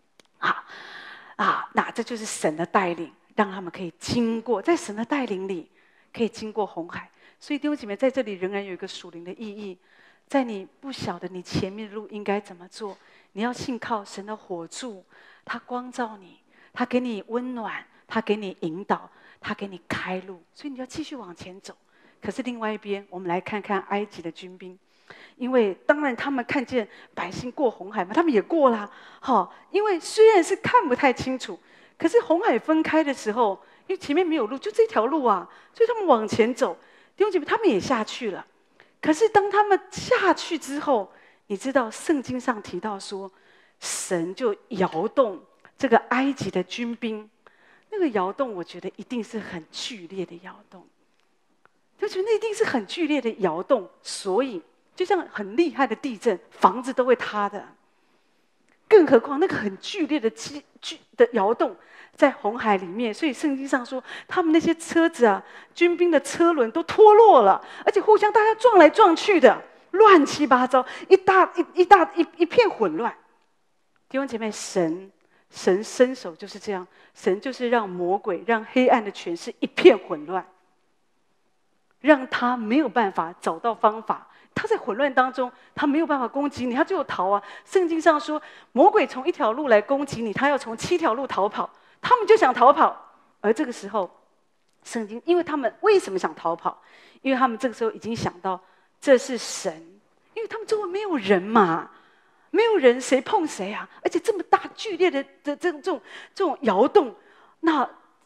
那这就是神的带领，让他们可以经过，在神的带领里，可以经过红海。所以弟兄姐妹，在这里仍然有一个属灵的意义，在你不晓得你前面的路应该怎么做，你要信靠神的火柱，他光照你。他给你温暖，他给你引导，他给你开路，所以你要继续往前走。可是另外一边，我们来看看埃及的军兵，因为当然他们看见百姓过红海嘛，他们也过啦。好，因为虽然是看不太清楚，可是红海分开的时候，因为前面没有路，就这条路啊，所以他们往前走。弟兄姐妹，他们也下去了。可是当他们下去之后，你知道圣经上提到说，神就摇动这个埃及的军兵，那个摇动，我觉得一定是很剧烈的摇动。就觉得那一定是很剧烈的摇动，所以就像很厉害的地震，房子都会塌的。更何况那个很剧烈的摇动，在红海里面，所以圣经上说，他们那些车子啊，军兵的车轮都脱落了，而且互相大家撞来撞去的，乱七八糟，一片混乱。弟兄姐妹，神伸手就是这样，神就是让魔鬼、让黑暗的权势一片混乱，让他没有办法找到方法。他在混乱当中，他没有办法攻击你，他就有逃啊。圣经上说，魔鬼从一条路来攻击你，他要从7条路逃跑。他们就想逃跑，而这个时候，圣经，因为他们为什么想逃跑？因为他们这个时候已经想到这是神，因为他们周围没有人嘛。没有人，谁碰谁啊？而且这么大剧烈的这种摇动，那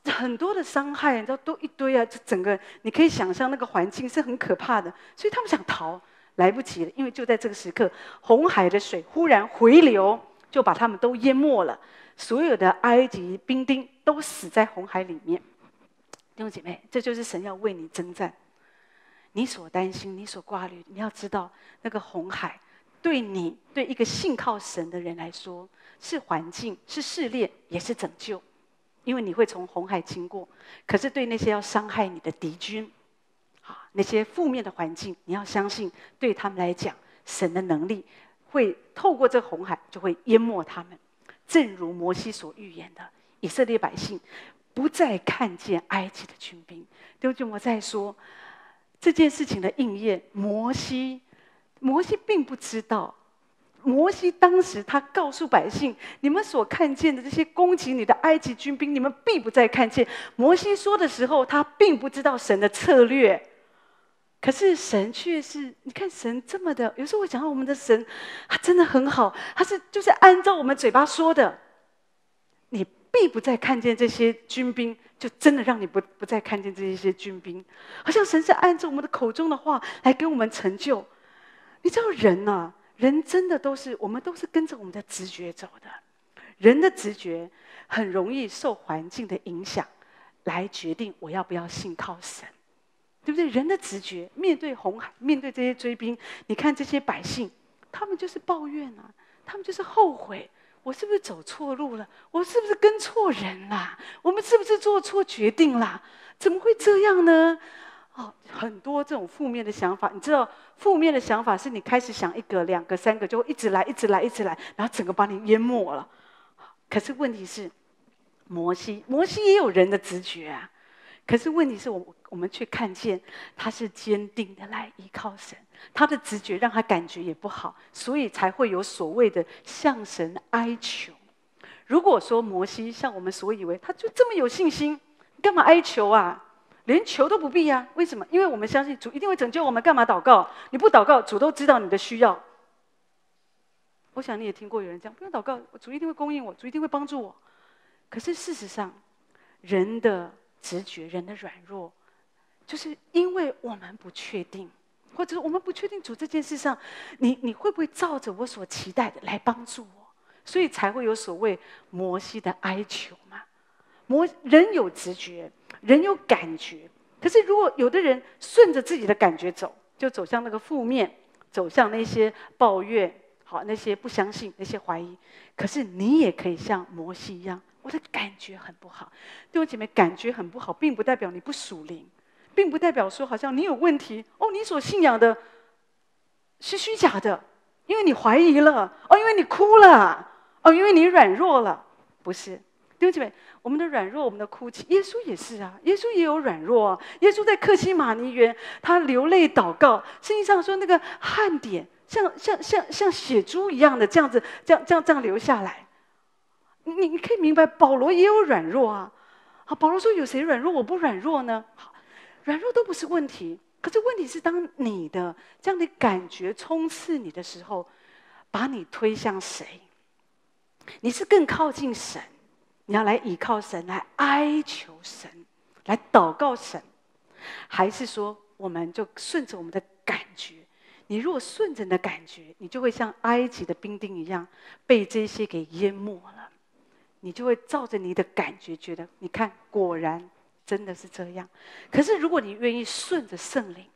很多的伤害，你知道都一堆啊，这整个你可以想象那个环境是很可怕的，所以他们想逃，来不及了，因为就在这个时刻，红海的水忽然回流，就把他们都淹没了，所有的埃及兵丁都死在红海里面。弟兄姐妹，这就是神要为你征战，你所担心、你所挂虑，你要知道，那个红海对你、对一个信靠神的人来说，是环境、是试炼，也是拯救。因为你会从红海经过，可是对那些要伤害你的敌军，那些负面的环境，你要相信，对他们来讲，神的能力会透过这红海就会淹没他们。正如摩西所预言的，以色列百姓不再看见埃及的军兵。弟兄姐妹，我在说这件事情的应验，摩西并不知道。摩西当时他告诉百姓：“你们所看见的这些攻击你的埃及军兵，你们必不再看见。”摩西说的时候，他并不知道神的策略，可是神却是，你看神这么的。有时候我想到我们的神，他真的很好，他就是按照我们嘴巴说的，你必不再看见这些军兵，就真的让你不再看见这些军兵，好像神是按照我们的口中的话来给我们成就。你知道人啊。人真的我们都是跟着我们的直觉走的。人的直觉很容易受环境的影响，来决定我要不要信靠神，对不对？人的直觉面对红海，面对这些追兵，你看这些百姓，他们就是抱怨啊，他们就是后悔，我是不是走错路了？我是不是跟错人啦？我们是不是做错决定啦？怎么会这样呢？很多这种负面的想法，你知道，负面的想法是你开始想1个、2个、3个，就一直来，然后整个把你淹没了。可是问题是，摩西也有人的直觉啊，可是问题是我们却看见他是坚定的来依靠神，他的直觉让他感觉也不好，所以才会有所谓的向神哀求。如果说摩西像我们所以为，他就这么有信心，你干嘛哀求啊？连求都不必啊？为什么？因为我们相信主一定会拯救我们，干嘛祷告？你不祷告，主都知道你的需要。我想你也听过有人讲，不用祷告，主一定会供应我，主一定会帮助我。可是事实上，人的直觉、人的软弱，就是因为我们不确定，或者我们不确定主这件事上，你会不会照着我所期待的来帮助我？所以才会有所谓摩西的哀求嘛。人有直觉，人有感觉，可是如果有的人顺着自己的感觉走，就走向那个负面，走向那些抱怨，那些不相信，那些怀疑。可是你也可以像摩西一样，我的感觉很不好。弟兄姐妹，感觉很不好，并不代表你不属灵，并不代表说好像你有问题你所信仰的是虚假的，因为你怀疑了因为你哭了因为你软弱了，不是。弟兄姐妹，我们的软弱，我们的哭泣，耶稣也是啊，耶稣也有软弱啊。耶稣在客西马尼园，他流泪祷告，圣经上说那个汗点像血珠一样的这样流下来。你可以明白，保罗也有软弱啊。保罗说有谁软弱我不软弱呢？软弱都不是问题，可是问题是当你的这样的感觉冲刺你的时候，把你推向谁？你是更靠近神，你要来倚靠神，来哀求神，来祷告神，还是说我们就顺着我们的感觉？你如果顺着你的感觉，你就会像埃及的兵丁一样，被这些给淹没了。你就会照着你的感觉觉得，你看，果然真的是这样。可是如果你愿意顺着圣灵，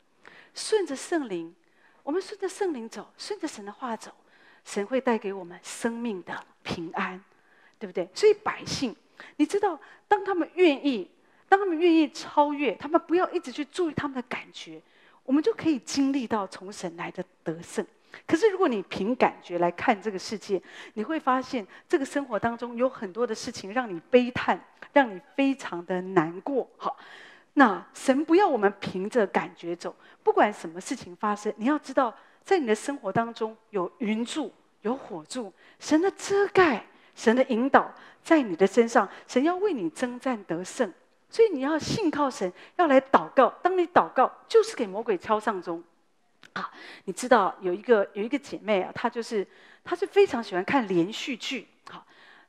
我们顺着圣灵走，顺着神的话走，神会带给我们生命的平安，对不对？所以百姓，你知道，当他们愿意超越，他们不要一直去注意他们的感觉，我们就可以经历到从神来的得胜。可是如果你凭感觉来看这个世界，你会发现这个生活当中有很多的事情让你悲叹，让你非常的难过。好，那神不要我们凭着感觉走，不管什么事情发生，你要知道，在你的生活当中有云柱，有火柱，神的遮盖，神的引导在你的身上，神要为你征战得胜。所以你要信靠神，要来祷告。当你祷告，就是给魔鬼敲上钟。你知道有一个姐妹啊，她是非常喜欢看连续剧。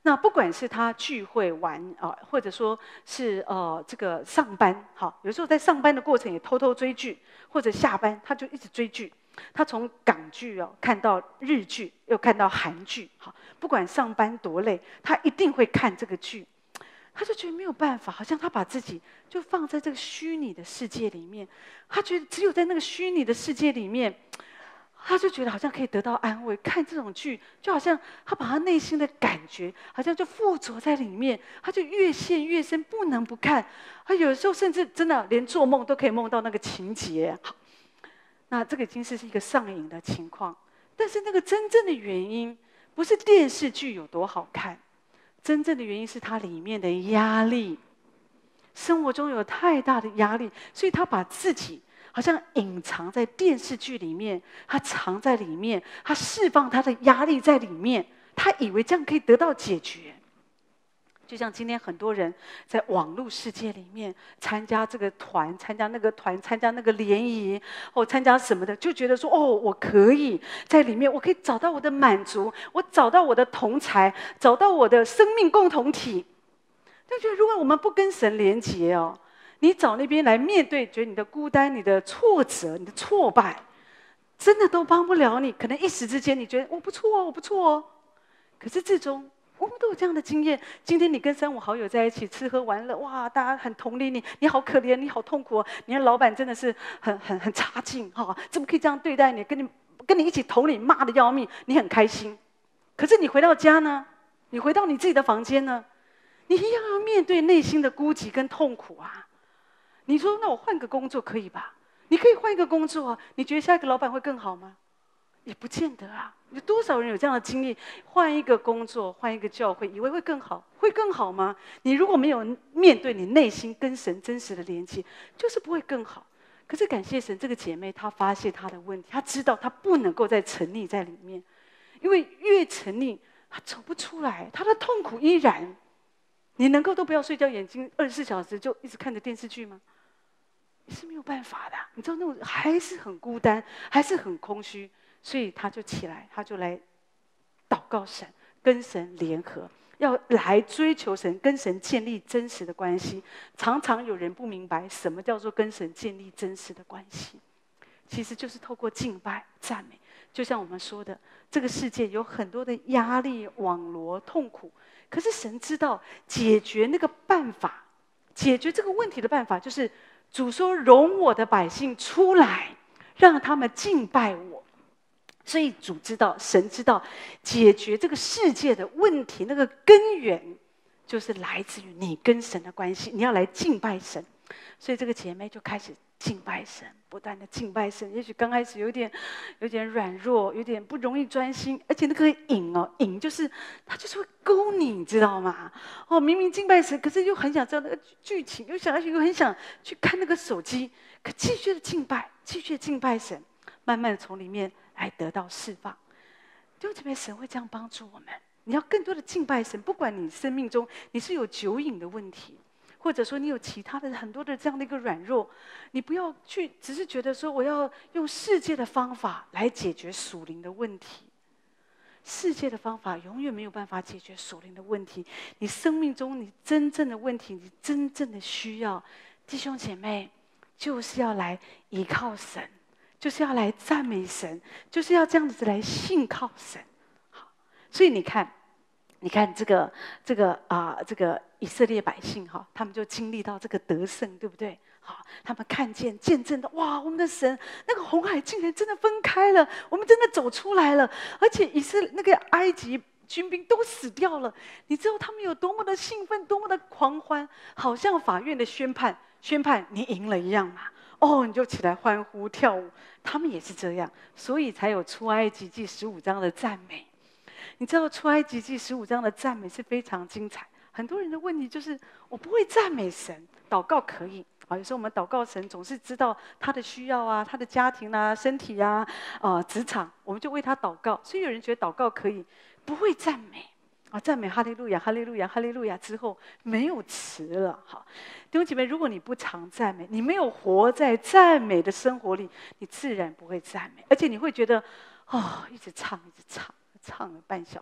那不管是他聚会玩或者说是这个上班，好，有时候在上班的过程也偷偷追剧，或者下班他就一直追剧。他从港剧看到日剧，又看到韩剧，好，不管上班多累，他一定会看这个剧。他就觉得没有办法，好像他把自己就放在这个虚拟的世界里面，他觉得只有在那个虚拟的世界里面，他就觉得好像可以得到安慰。看这种剧，就好像他把他内心的感觉，好像就附着在里面，他就越陷越深，不能不看。他有时候甚至真的连做梦都可以梦到那个情节。好，那这个已经是一个上瘾的情况。但是那个真正的原因，不是电视剧有多好看。真正的原因是他里面的压力，生活中有太大的压力，所以他把自己好像隐藏在电视剧里面，他藏在里面，他释放他的压力在里面，他以为这样可以得到解决。就像今天很多人在网络世界里面参加这个团、参加那个团、参加那个联谊或参加什么的，就觉得说我可以在里面，我可以找到我的满足，我找到我的同侪，找到我的生命共同体。就觉得如果我们不跟神连结你找那边来面对，觉得你的孤单、你的挫折、你的挫败，真的都帮不了你。可能一时之间你觉得我不错我不错可是最终我们都有这样的经验。今天你跟3、5好友在一起吃喝玩乐，哇，大家很同理你，你好可怜，你好痛苦你的老板真的是很差劲怎么可以这样对待你？跟你一起同理，骂得要命，你很开心。可是你回到家呢？你回到你自己的房间呢？你一样要面对内心的孤寂跟痛苦啊！你说那我换个工作可以吧？你可以换一个工作你觉得下一个老板会更好吗？也不见得啊！有多少人有这样的经历？换一个工作，换一个教会，以为会更好，会更好吗？你如果没有面对你内心跟神真实的连接，就是不会更好。可是感谢神，这个姐妹她发现她的问题，她知道她不能够再沉溺在里面，因为越沉溺，她走不出来，她的痛苦依然。你能够都不要睡觉，眼睛24小时就一直看着电视剧吗？你是没有办法的。你知道那种还是很孤单，还是很空虚。所以他就起来，他就来祷告神，跟神联合，要来追求神，跟神建立真实的关系。常常有人不明白什么叫做跟神建立真实的关系，其实就是透过敬拜、赞美。就像我们说的，这个世界有很多的压力、网罗、痛苦，可是神知道解决那个办法，解决这个问题的办法，就是主说：“容我的百姓出来，让他们敬拜我。”所以主知道，神知道，解决这个世界的问题，那个根源就是来自于你跟神的关系。你要来敬拜神，所以这个姐妹就开始敬拜神，不断的敬拜神。也许刚开始有点软弱，有点不容易专心，而且那个瘾就是它就是会勾你，你知道吗？明明敬拜神，可是又很想知道那个剧情，又很想去看那个手机，可继续的敬拜，继续的敬拜神，慢慢的从里面来得到释放。弟兄姐妹，神会这样帮助我们。你要更多的敬拜神，不管你生命中你是有酒瘾的问题，或者说你有其他的很多的这样的一个软弱，你不要去只是觉得说我要用世界的方法来解决属灵的问题。世界的方法永远没有办法解决属灵的问题。你生命中你真正的问题，你真正的需要，弟兄姐妹，就是要来依靠神，就是要来赞美神，就是要这样子来信靠神。好，所以你看这个以色列百姓他们就经历到这个得胜，对不对？好，他们看见见证的，哇，我们的神那个红海竟然真的分开了，我们真的走出来了，而且那个埃及军兵都死掉了。你知道他们有多么的兴奋，多么的狂欢，好像法院的宣判你赢了一样嘛。你就起来欢呼跳舞。他们也是这样，所以才有出埃及记15章的赞美。你知道出埃及记15章的赞美是非常精彩。很多人的问题就是我不会赞美神，祷告可以有时候我们祷告神总是知道他的需要啊，他的家庭啊、身体啊、职场，我们就为他祷告。所以有人觉得祷告可以，不会赞美赞美哈利路亚哈利路亚哈利路亚之后没有词了。好，弟兄姐妹，如果你不常赞美，你没有活在赞美的生活里，你自然不会赞美，而且你会觉得一直唱了半小时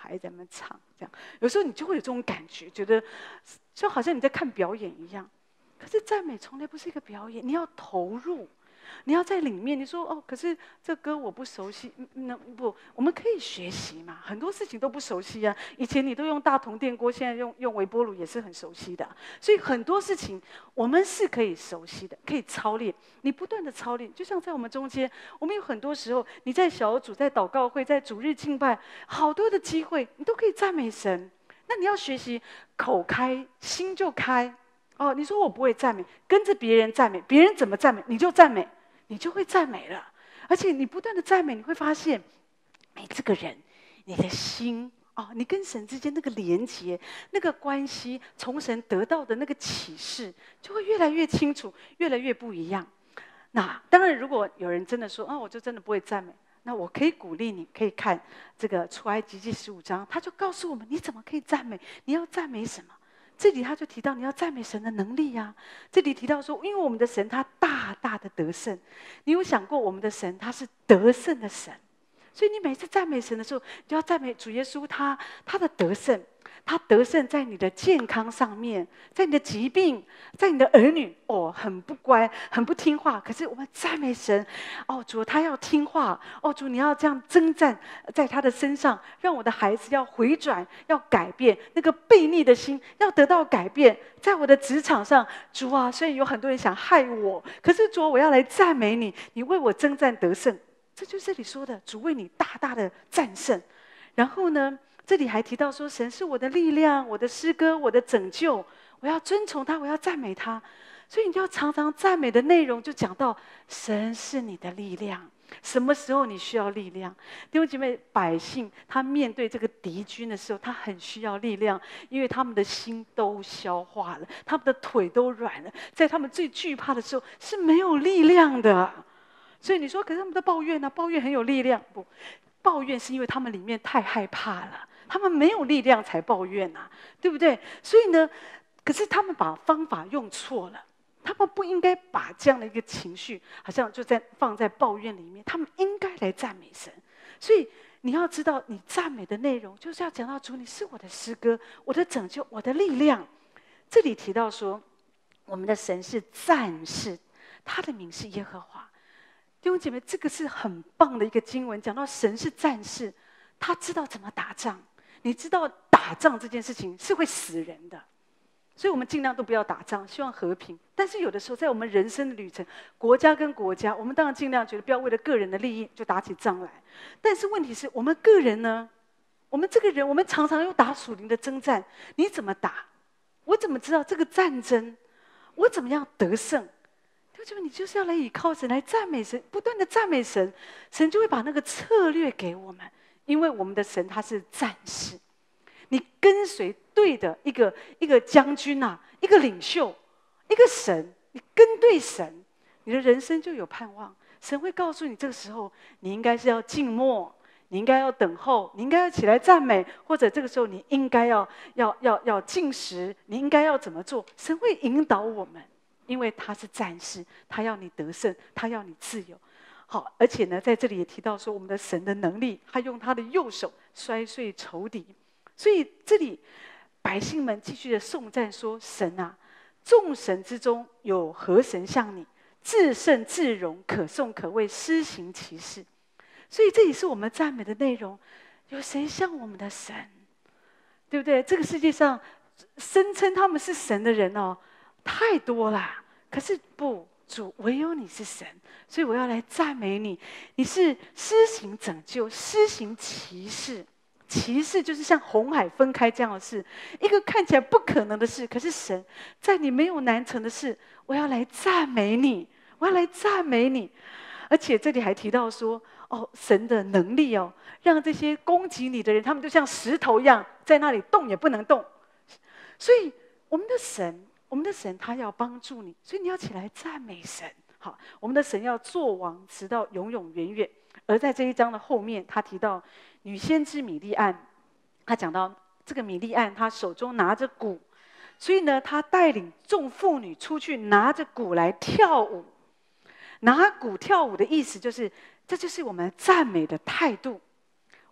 孩在那边唱，这样有时候你就会有这种感觉，觉得就好像你在看表演一样。可是赞美从来不是一个表演，你要投入。你要在里面，你说哦，可是这歌我不熟悉，那不，我们可以学习嘛。很多事情都不熟悉啊，以前你都用大铜电锅，现在用微波炉也是很熟悉的。所以很多事情我们是可以熟悉的，可以操练。你不断的操练，就像在我们中间，我们有很多时候，你在小组、在祷告会、在主日敬拜，好多的机会，你都可以赞美神。那你要学习口开，心就开。哦，你说我不会赞美，跟着别人赞美，别人怎么赞美你就赞美。你就会赞美了，而且你不断的赞美，你会发现，哎，这个人，你的心哦，你跟神之间那个连结、那个关系，从神得到的那个启示，就会越来越清楚，越来越不一样。那当然，如果有人真的说，我就真的不会赞美，那我可以鼓励你，可以看这个出埃及记15章，他就告诉我们，你怎么可以赞美？你要赞美什么？这里他就提到你要赞美神的能力呀。这里提到说，因为我们的神他大大的得胜，你有想过我们的神他是得胜的神，所以你每次赞美神的时候，你就要赞美主耶稣他的得胜，他得胜在你的健康上面，在你的疾病，在你的儿女很不乖，很不听话，可是我们赞美神，主他要听话，主你要这样征战在他的身上，让我的孩子要回转，要改变那个悖逆的心，要得到改变。在我的职场上，主啊，虽然有很多人想害我，可是主啊，我要来赞美你，你为我征战得胜。这就是这里说的，主为你大大的战胜。然后呢，这里还提到说，神是我的力量，我的诗歌，我的拯救，我要尊崇他，我要赞美他。所以你就要常常赞美的内容，就讲到神是你的力量。什么时候你需要力量？弟兄姐妹，百姓他面对这个敌军的时候，他很需要力量，因为他们的心都消化了，他们的腿都软了，在他们最惧怕的时候是没有力量的。所以你说，可是他们的抱怨呢？抱怨很有力量，不？抱怨是因为他们里面太害怕了，他们没有力量才抱怨啊，对不对？所以呢，可是他们把方法用错了，他们不应该把这样的一个情绪，好像就放在抱怨里面，他们应该来赞美神。所以你要知道，你赞美的内容就是要讲到主，你是我的诗歌，我的拯救，我的力量。这里提到说，我们的神是战士，他的名是耶和华。弟兄姐妹，这个是很棒的一个经文，讲到神是战士，他知道怎么打仗。你知道打仗这件事情是会死人的，所以我们尽量都不要打仗，希望和平。但是有的时候，在我们人生的旅程，国家跟国家，我们当然尽量觉得不要为了个人的利益就打起仗来。但是问题是我们个人呢？我们这个人，我们常常又打属灵的征战，你怎么打？我怎么知道这个战争？我怎么样得胜？你就是要来倚靠神，来赞美神，不断的赞美神，神就会把那个策略给我们。因为我们的神他是战士，你跟随对的一个将军啊，一个领袖，一个神，你跟对神，你的人生就有盼望。神会告诉你，这个时候你应该是要静默，你应该要等候，你应该要起来赞美，或者这个时候你应该要进食，你应该要怎么做？神会引导我们。因为他是战士，他要你得胜，他要你自由。好，而且呢，在这里也提到说，我们的神的能力，他用他的右手摔碎仇敌。所以这里百姓们继续的颂赞说：“神啊，众神之中有何神像你？至圣至荣，可颂可畏，施行奇事。”所以这也是我们赞美的内容。有谁像我们的神？对不对？这个世界上声称他们是神的人太多啦，可是不，主唯有你是神，所以我要来赞美你。你是施行拯救，施行奇事。奇事就是像红海分开这样的事，一个看起来不可能的事，可是神在你没有难成的事，我要来赞美你，我要来赞美你。而且这里还提到说，神的能力让这些攻击你的人，他们就像石头一样，在那里动也不能动。所以我们的神他要帮助你，所以你要起来赞美神。好，我们的神要作王，直到永永远远。而在这一章的后面，他提到女先知米利暗，他讲到这个米利暗，他手中拿着鼓，所以呢，他带领众妇女出去拿着鼓来跳舞。拿鼓跳舞的意思就是，这就是我们赞美的态度。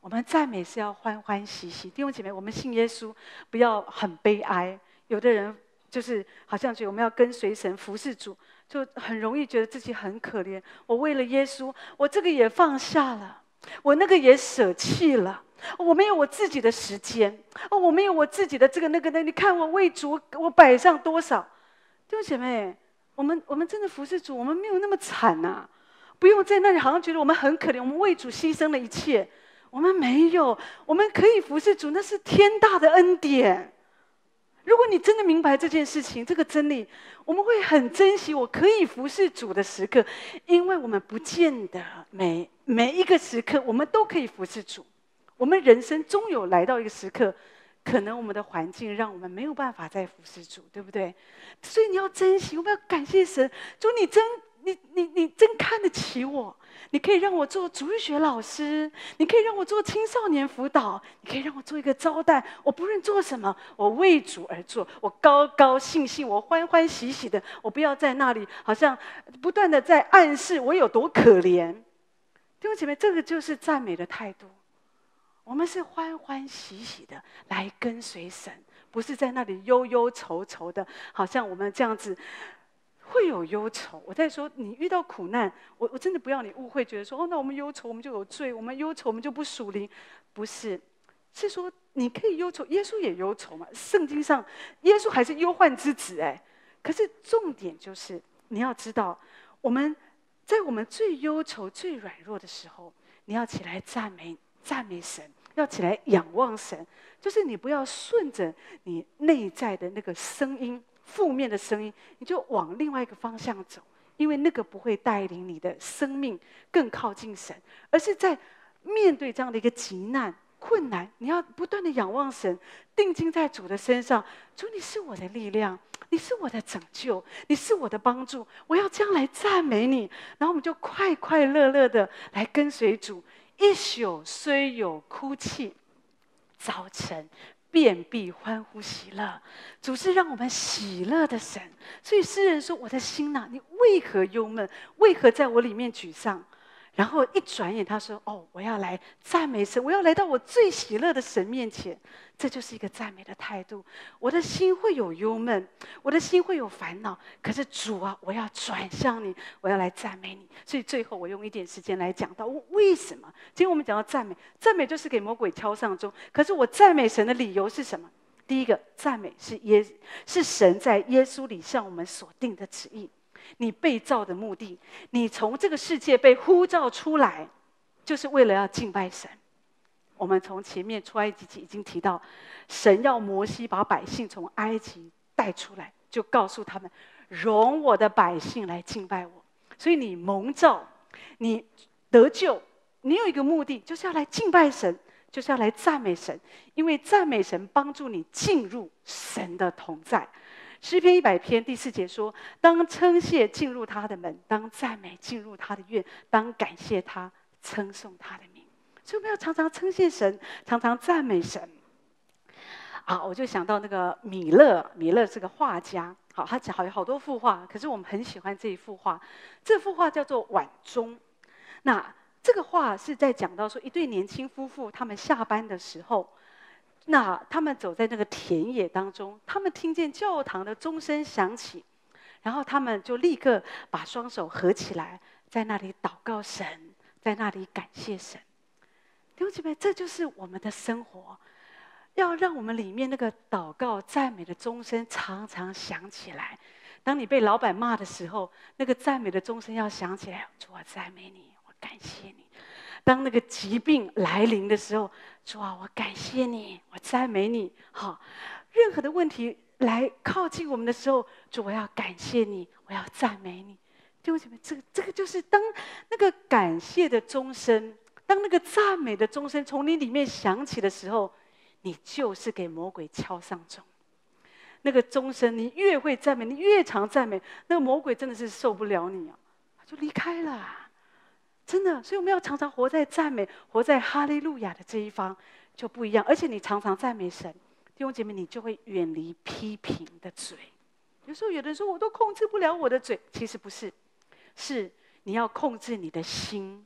我们赞美是要欢欢喜喜。弟兄姐妹，我们信耶稣，不要很悲哀。有的人就是好像觉得我们要跟随神、服侍主，就很容易觉得自己很可怜。我为了耶稣，我这个也放下了，我那个也舍弃了。我没有我自己的时间，我没有我自己的这个那个的。你看我为主，我摆上多少？弟兄姐妹，我们真的服侍主，我们没有那么惨呐，不用在那里好像觉得我们很可怜，我们为主牺牲了一切。我们没有，我们可以服侍主，那是天大的恩典。如果你真的明白这件事情，这个真理，我们会很珍惜我可以服侍主的时刻，因为我们不见得每一个时刻我们都可以服侍主。我们人生终有来到一个时刻，可能我们的环境让我们没有办法再服侍主，对不对？所以你要珍惜，我们要感谢神，主你真看得起我，你可以让我做主日学老师，你可以让我做青少年辅导，你可以让我做一个招待。我不论做什么，我为主而做，我高高兴兴，我欢欢喜喜的。我不要在那里好像不断的在暗示我有多可怜。弟兄姐妹，这个就是赞美的态度。我们是欢欢喜喜的来跟随神，不是在那里忧忧愁愁的，好像我们这样子会有忧愁。我在说，你遇到苦难，我真的不要你误会，觉得说那我们忧愁我们就有罪，我们忧愁我们就不属灵，不是，是说你可以忧愁，耶稣也忧愁嘛。圣经上，耶稣还是忧患之子哎。可是重点就是你要知道，我们在我们最忧愁、最软弱的时候，你要起来赞美神，要起来仰望神。就是你不要顺着你内在的那个声音，负面的声音，你就往另外一个方向走，因为那个不会带领你的生命更靠近神，而是在面对这样的一个急难、困难，你要不断的仰望神，定睛在主的身上。主，你是我的力量，你是我的拯救，你是我的帮助，我要这样来赞美你。然后我们就快快乐乐的来跟随主。一宿虽有哭泣，早晨便必欢呼喜乐。主是让我们喜乐的神，所以诗人说：“我的心哪，你为何忧闷？为何在我里面沮丧？”然后一转眼，他说：“哦，我要来赞美神，我要来到我最喜乐的神面前。”这就是一个赞美的态度。我的心会有忧闷，我的心会有烦恼，可是主啊，我要转向你，我要来赞美你。所以最后我用一点时间来讲到为什么。今天我们讲到赞美，赞美就是给魔鬼敲上钟。可是我赞美神的理由是什么？第一个，赞美是神在耶稣里向我们所定的旨意。你被造的目的，你从这个世界被呼召出来，就是为了要敬拜神。我们从前面出埃及记已经提到，神要摩西把百姓从埃及带出来，就告诉他们，容我的百姓来敬拜我。所以你蒙召，你得救，你有一个目的，就是要来敬拜神，就是要来赞美神，因为赞美神帮助你进入神的同在。诗篇100篇第4节说：“当称谢进入他的门，当赞美进入他的院，当感谢他，称颂他的名。”所以我们要常常称谢神，常常赞美神。我就想到那个米勒是个画家，他讲有好多幅画，可是我们很喜欢这一幅画。这幅画叫做《晚钟》。那这个画是在讲到说，一对年轻夫妇，他们下班的时候。那他们走在那个田野当中，他们听见教堂的钟声响起，然后他们就立刻把双手合起来，在那里祷告神，在那里感谢神。弟兄姐妹，这就是我们的生活，要让我们里面那个祷告赞美的钟声常常响起来。当你被老板骂的时候，那个赞美的钟声要响起来，主，我赞美你，我感谢你。当那个疾病来临的时候，主啊，我感谢你，我赞美你。任何的问题来靠近我们的时候，主，我要感谢你，我要赞美你。弟兄姐妹，这个就是当那个感谢的钟声，当那个赞美的钟声从你里面响起的时候，你就是给魔鬼敲上钟。那个钟声，你越会赞美，你越常赞美，那个魔鬼真的是受不了你他就离开了。真的，所以我们要常常活在赞美、活在哈利路亚的这一方，就不一样。而且你常常赞美神，弟兄姐妹，你就会远离批评的嘴。有时候有人说我都控制不了我的嘴，其实不是，是你要控制你的心，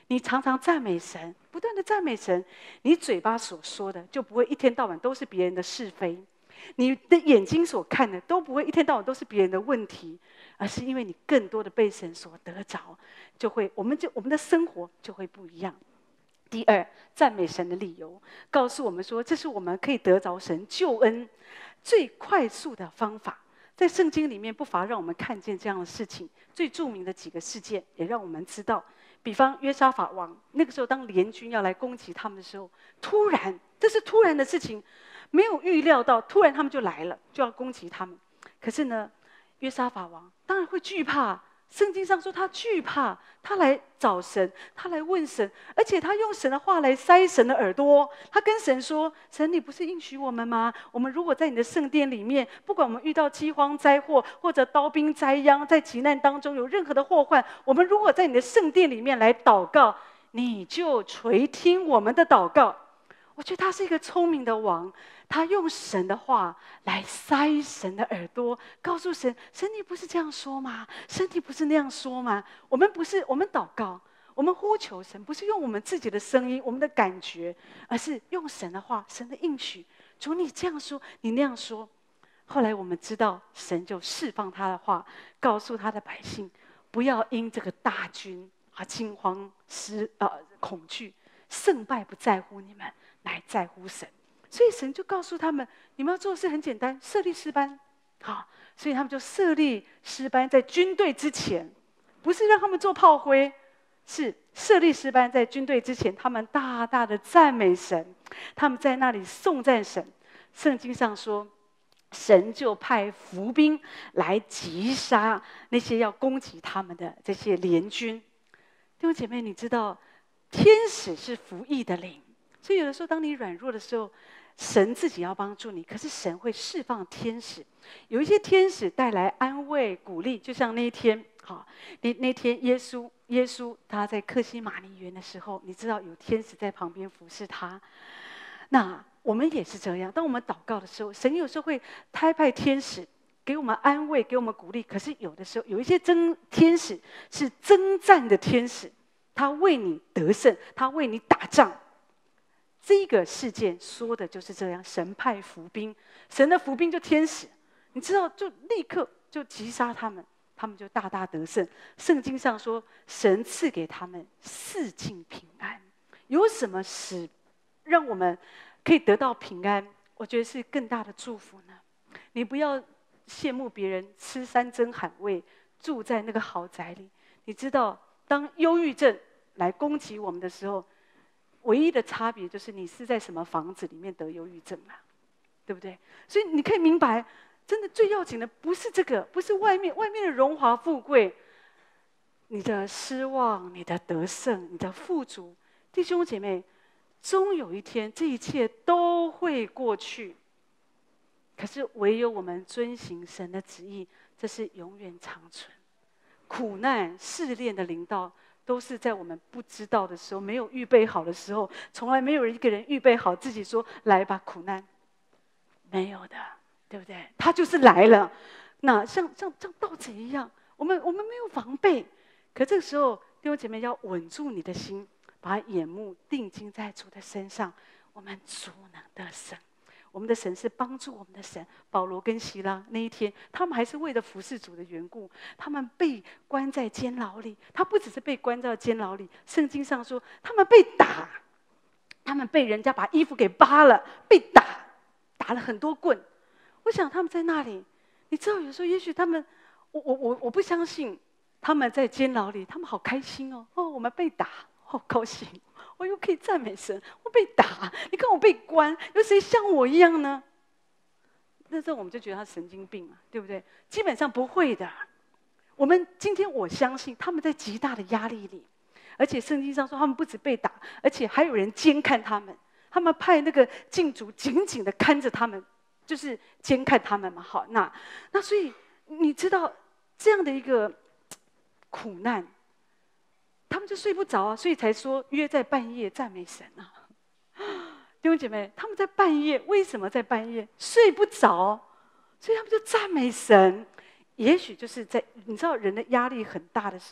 你常常赞美神，不断的赞美神，你嘴巴所说的就不会一天到晚都是别人的是非，你的眼睛所看的都不会一天到晚都是别人的问题，而是因为你更多的被神所得着，我们的生活就会不一样。第二，赞美神的理由，告诉我们说，这是我们可以得着神救恩最快速的方法。在圣经里面不乏让我们看见这样的事情，最著名的几个事件也让我们知道。比方约沙法王，那个时候当联军要来攻击他们的时候，这是突然的事情，没有预料到，突然他们就来了，就要攻击他们。可是呢，约沙法王当然会惧怕。圣经上说他惧怕，他来找神，他来问神，而且他用神的话来塞神的耳朵。他跟神说：“神，你不是应许我们吗？我们如果在你的圣殿里面，不管我们遇到饥荒灾祸，或者刀兵灾殃，在急难当中有任何的祸患，我们如果在你的圣殿里面来祷告，你就垂听我们的祷告。”我觉得他是一个聪明的王，他用神的话来塞神的耳朵，告诉神：神，你不是这样说吗？神，你不是那样说吗？我们祷告，我们呼求神，不是用我们自己的声音、我们的感觉，而是用神的话、神的应许。主，你这样说，你那样说。后来我们知道，神就释放他的话，告诉他的百姓，不要因这个大军惊慌恐惧，胜败不在乎你们，乃在乎神。所以神就告诉他们，你们要做的事很简单，设立诗班。好，所以他们就设立诗班，在军队之前，不是让他们做炮灰，是设立诗班，在军队之前，他们大大的赞美神，他们在那里颂赞神。圣经上说，神就派伏兵来击杀那些要攻击他们的这些联军。弟兄姐妹，你知道天使是服役的灵，所以有的时候当你软弱的时候，神自己要帮助你，可是神会释放天使，有一些天使带来安慰鼓励。就像那一天，那天耶稣他在客西马尼园的时候，你知道有天使在旁边服侍他。那我们也是这样，当我们祷告的时候，神有时候会差派天使给我们安慰，给我们鼓励。可是有的时候，有一些天使是征战的天使，他为你得胜，他为你打仗。这个事件说的就是这样，神派伏兵，神的伏兵就天使，你知道，就立刻就击杀他们，他们就大大得胜。圣经上说，神赐给他们四境平安。有什么使让我们可以得到平安？我觉得是更大的祝福呢。你不要羡慕别人吃山珍海味，住在那个豪宅里。你知道，当忧郁症来攻击我们的时候，唯一的差别就是你是在什么房子里面得忧郁症啊，对不对？所以你可以明白，真的最要紧的不是这个，不是外面的荣华富贵，你的失望、你的得胜、你的富足。弟兄姐妹，终有一天这一切都会过去，可是唯有我们遵行神的旨意，这是永远长存。苦难试炼的临到，都是在我们不知道的时候，没有预备好的时候。从来没有一个人预备好自己说来吧，苦难，没有的，对不对？他就是来了。那像盗贼一样，我们没有防备。可这个时候，弟兄姐妹要稳住你的心，把眼目定睛在主的身上，我们足能得胜。我们的神是帮助我们的神。保罗跟希拉那一天，他们还是为了服侍主的缘故，他们被关在监牢里。他不只是被关在监牢里，圣经上说他们被打，他们被人家把衣服给扒了，被打了很多棍。我想他们在那里，你知道，有时候也许他们，我不相信他们在监牢里，他们好开心哦，我们被打，好高兴。我又可以赞美神，我被打，你看我被关，有谁像我一样呢？那时候我们就觉得他神经病嘛，对不对？基本上不会的。今天我相信他们在极大的压力里，而且圣经上说他们不止被打，而且还有人监看他们，他们派那个禁卒紧紧的看着他们，就是监看他们嘛。好，那所以你知道这样的一个苦难。他们就睡不着啊，所以才说约在半夜赞美神啊。弟兄姐妹，他们在半夜，为什么在半夜睡不着？所以他们就赞美神。也许就是在你知道人的压力很大的时候，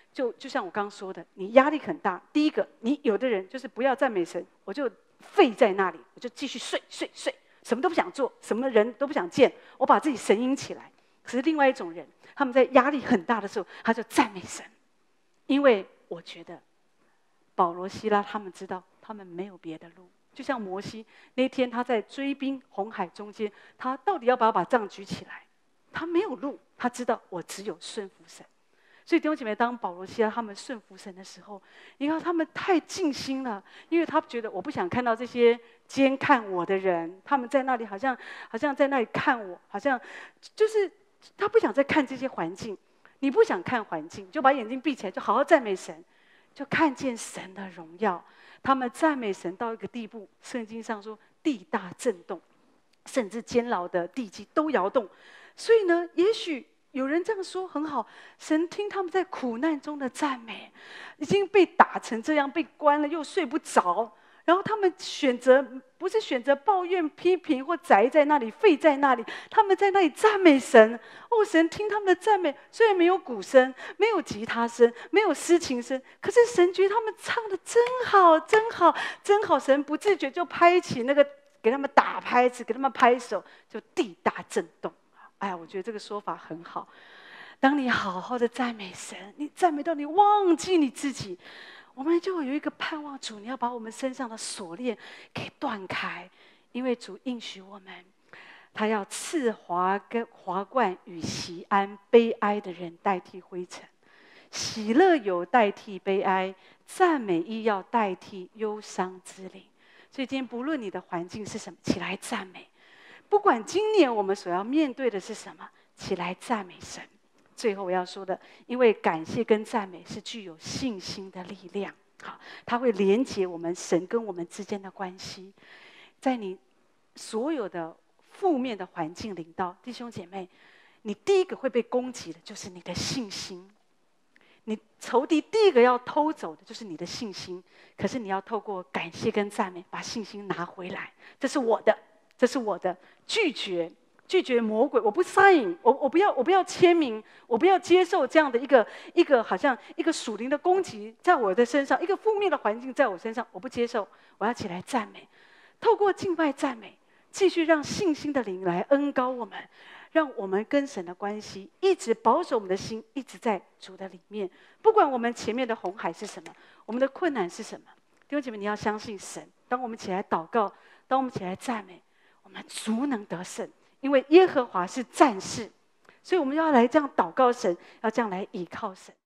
就像我刚刚说的，你压力很大。第一个，你有的人就是不要赞美神，我就废在那里，我就继续睡，什么都不想做，什么人都不想见，我把自己神隐起来。可是另外一种人，他们在压力很大的时候，他就赞美神，因为我觉得保罗、希拉他们知道，他们没有别的路。就像摩西那天他在追兵红海中间，他到底要不要把杖举起来？他没有路，他知道我只有顺服神。所以弟兄姐妹，当保罗、希拉他们顺服神的时候，你看他们太尽心了，因为他觉得我不想看到这些监看我的人，他们在那里好像在那里看我，好像就是他不想再看这些环境。你不想看环境，就把眼睛闭起来，就好好赞美神，就看见神的荣耀。他们赞美神到一个地步，圣经上说地大震动，甚至监牢的地基都摇动。所以呢，也许有人这样说很好，神听他们在苦难中的赞美，已经被打成这样，被关了又睡不着，然后他们不是选择抱怨、批评或宅在那里、废在那里，他们在那里赞美神。哦，神听他们的赞美，虽然没有鼓声、没有吉他声、没有诗琴声，可是神觉得他们唱的真好，真好，真好。神不自觉就拍起那个，给他们打拍子，给他们拍手，就地大震动。哎呀，我觉得这个说法很好。当你好好的赞美神，你赞美到你忘记你自己，我们就有一个盼望，主，你要把我们身上的锁链给断开，因为主应许我们，他要赐华冠与喜安，悲哀的人代替灰尘，喜乐油代替悲哀，赞美衣要代替忧伤之灵。所以今天不论你的环境是什么，起来赞美。不管今年我们所要面对的是什么，起来赞美神。最后我要说的，因为感谢跟赞美是具有信心的力量，好，它会连接我们神跟我们之间的关系。在你所有的负面的环境临到，弟兄姐妹，你第一个会被攻击的就是你的信心。你仇敌第一个要偷走的就是你的信心，可是你要透过感谢跟赞美把信心拿回来。这是我的，这是我的。拒绝魔鬼，我不 sign， 我不要签名，我不要接受这样的一个好像一个属灵的攻击在我的身上，一个负面的环境在我身上，我不接受，我要起来赞美，透过敬拜赞美，继续让信心的灵来恩膏我们，让我们跟神的关系一直保守我们的心，一直在主的里面。不管我们前面的红海是什么，我们的困难是什么，弟兄姐妹，你要相信神。当我们起来祷告，当我们起来赞美，我们足能得胜，因为耶和华是战士，所以我们要来这样祷告神，要这样来倚靠神。